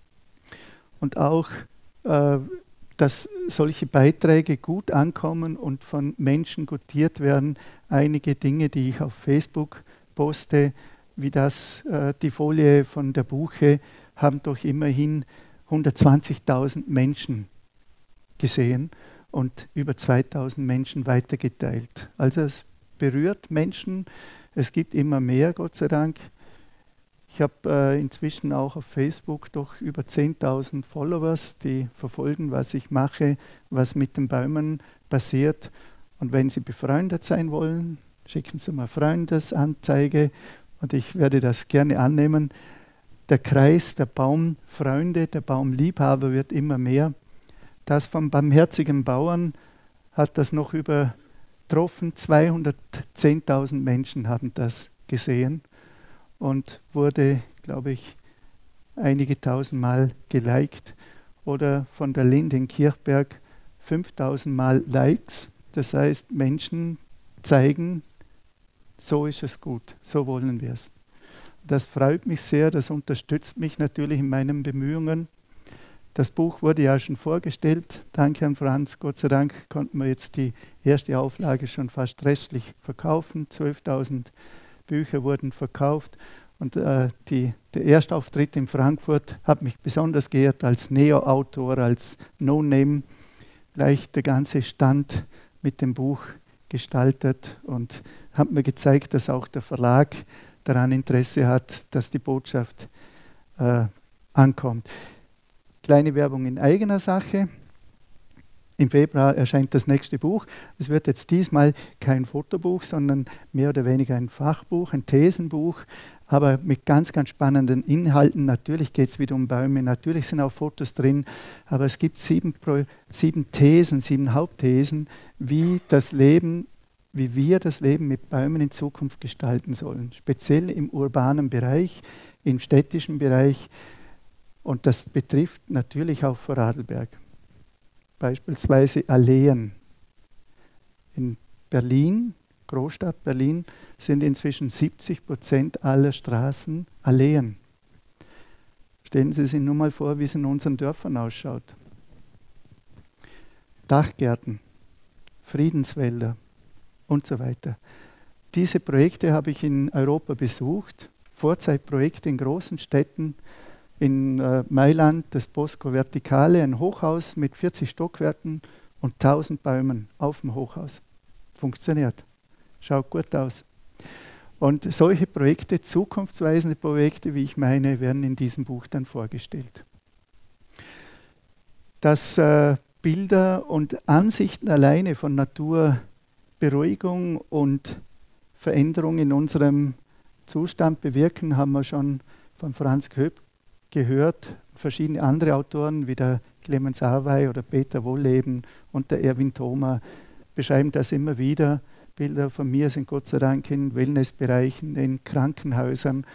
S2: Und auch, äh, dass solche Beiträge gut ankommen und von Menschen gutiert werden. Einige Dinge, die ich auf Facebook poste, wie das äh, die Folie von der Buche, haben doch immerhin hundertzwanzigtausend Menschen gesehen und über zweitausend Menschen weitergeteilt. Also es berührt Menschen, es gibt immer mehr, Gott sei Dank. Ich habe äh, inzwischen auch auf Facebook doch über zehntausend Followers, die verfolgen, was ich mache, was mit den Bäumen passiert. Und wenn Sie befreundet sein wollen, schicken Sie mir Freundesanzeige und ich werde das gerne annehmen. Der Kreis der Baumfreunde, der Baumliebhaber wird immer mehr. Das vom barmherzigen Bauern hat das noch übertroffen. zweihundertzehntausend Menschen haben das gesehen und wurde, glaube ich, einige tausend Mal geliked. Oder von der Linde in Kirchberg fünftausend Mal Likes. Das heißt, Menschen zeigen, so ist es gut, so wollen wir es. Das freut mich sehr, das unterstützt mich natürlich in meinen Bemühungen. Das Buch wurde ja schon vorgestellt. Danke an Franz. Gott sei Dank konnten wir jetzt die erste Auflage schon fast restlich verkaufen. zwölftausend Bücher wurden verkauft. Und äh, die, der Erstauftritt in Frankfurt hat mich besonders geehrt als Neo-Autor, als No-Name. Gleich der ganze Stand mit dem Buch gestaltet und hat mir gezeigt, dass auch der Verlag daran Interesse hat, dass die Botschaft äh, ankommt. Kleine Werbung in eigener Sache. Im Februar erscheint das nächste Buch. Es wird jetzt diesmal kein Fotobuch, sondern mehr oder weniger ein Fachbuch, ein Thesenbuch, aber mit ganz, ganz spannenden Inhalten. Natürlich geht es wieder um Bäume, natürlich sind auch Fotos drin, aber es gibt sieben, Pro, sieben Thesen, sieben Hauptthesen, wie das Leben, wie wir das Leben mit Bäumen in Zukunft gestalten sollen. Speziell im urbanen Bereich, im städtischen Bereich. Und das betrifft natürlich auch Vorarlberg. Beispielsweise Alleen. In Berlin, Großstadt Berlin, sind inzwischen siebzig Prozent aller Straßen Alleen. Stellen Sie sich nur mal vor, wie es in unseren Dörfern ausschaut. Dachgärten, Friedenswälder und so weiter. Diese Projekte habe ich in Europa besucht, Vorzeitprojekte in großen Städten. In äh, Mailand das Bosco Verticale, ein Hochhaus mit vierzig Stockwerken und tausend Bäumen auf dem Hochhaus. Funktioniert. Schaut gut aus. Und solche Projekte, zukunftsweisende Projekte, wie ich meine, werden in diesem Buch dann vorgestellt. Dass äh, Bilder und Ansichten alleine von Naturberuhigung und Veränderung in unserem Zustand bewirken, haben wir schon von Franz Köpp gehört. Verschiedene andere Autoren wie der Clemens Awey oder Peter Wohlleben und der Erwin Thoma beschreiben das immer wieder. Bilder von mir sind Gott sei Dank in Wellnessbereichen, in Krankenhäusern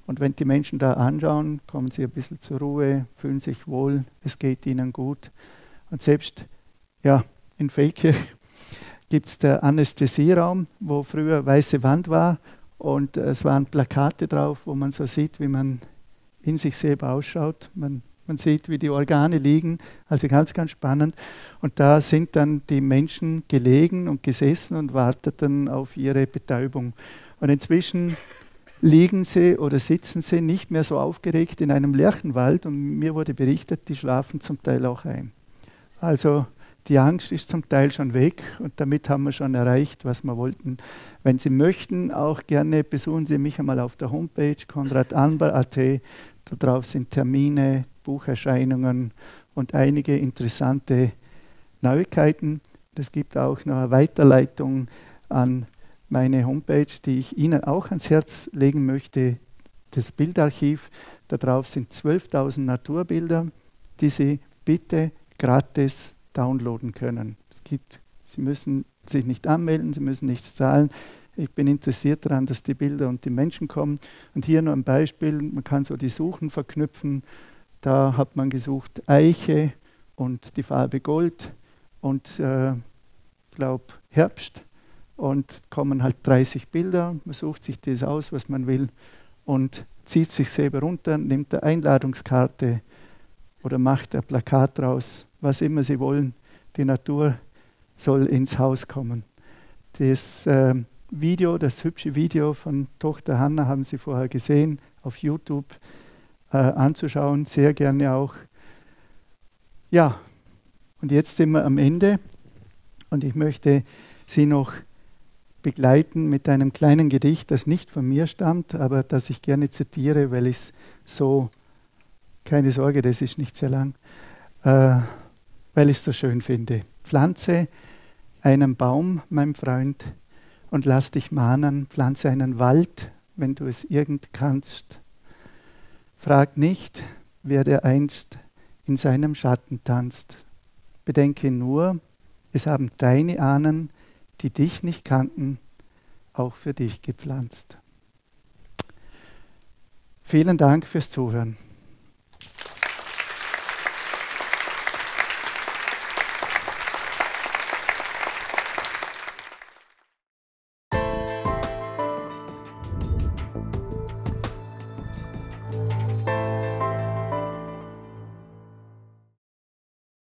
S2: Und wenn die Menschen da anschauen, kommen sie ein bisschen zur Ruhe, fühlen sich wohl, es geht ihnen gut. Und selbst ja, in Feldkirch gibt es den Anästhesieraum, wo früher weiße Wand war und es waren Plakate drauf, wo man so sieht, wie man in sich selber ausschaut. Man, man sieht, wie die Organe liegen, also ganz, ganz spannend. Und da sind dann die Menschen gelegen und gesessen und warteten auf ihre Betäubung. Und inzwischen liegen sie oder sitzen sie nicht mehr so aufgeregt in einem Lärchenwald und mir wurde berichtet, die schlafen zum Teil auch ein. Also die Angst ist zum Teil schon weg und damit haben wir schon erreicht, was wir wollten. Wenn Sie möchten, auch gerne besuchen Sie mich einmal auf der Homepage konrad anbal punkt a t. Da drauf sind Termine, Bucherscheinungen und einige interessante Neuigkeiten. Es gibt auch noch eine Weiterleitung an meine Homepage, die ich Ihnen auch ans Herz legen möchte, das Bildarchiv. Da drauf sind zwölftausend Naturbilder, die Sie bitte gratis downloaden können. Es gibt, Sie müssen sich nicht anmelden, Sie müssen nichts zahlen. Ich bin interessiert daran, dass die Bilder und die Menschen kommen. Und hier nur ein Beispiel, man kann so die Suchen verknüpfen. Da hat man gesucht Eiche und die Farbe Gold und äh, ich glaube Herbst und kommen halt dreißig Bilder. Man sucht sich das aus, was man will und zieht sich selber runter, nimmt eine Einladungskarte oder macht ein Plakat draus, was immer Sie wollen. Die Natur soll ins Haus kommen. Das äh, Video, das hübsche Video von Tochter Hanna haben Sie vorher gesehen, auf YouTube äh, anzuschauen, sehr gerne auch. Ja, und jetzt sind wir am Ende und ich möchte Sie noch begleiten mit einem kleinen Gedicht, das nicht von mir stammt, aber das ich gerne zitiere, weil ich es so, keine Sorge, das ist nicht sehr lang, äh, weil ich es so schön finde. Pflanze einen Baum, mein Freund, und lass dich mahnen, pflanze einen Wald, wenn du es irgend kannst. Frag nicht, wer der einst in seinem Schatten tanzt. Bedenke nur, es haben deine Ahnen, die dich nicht kannten, auch für dich gepflanzt. Vielen Dank fürs Zuhören.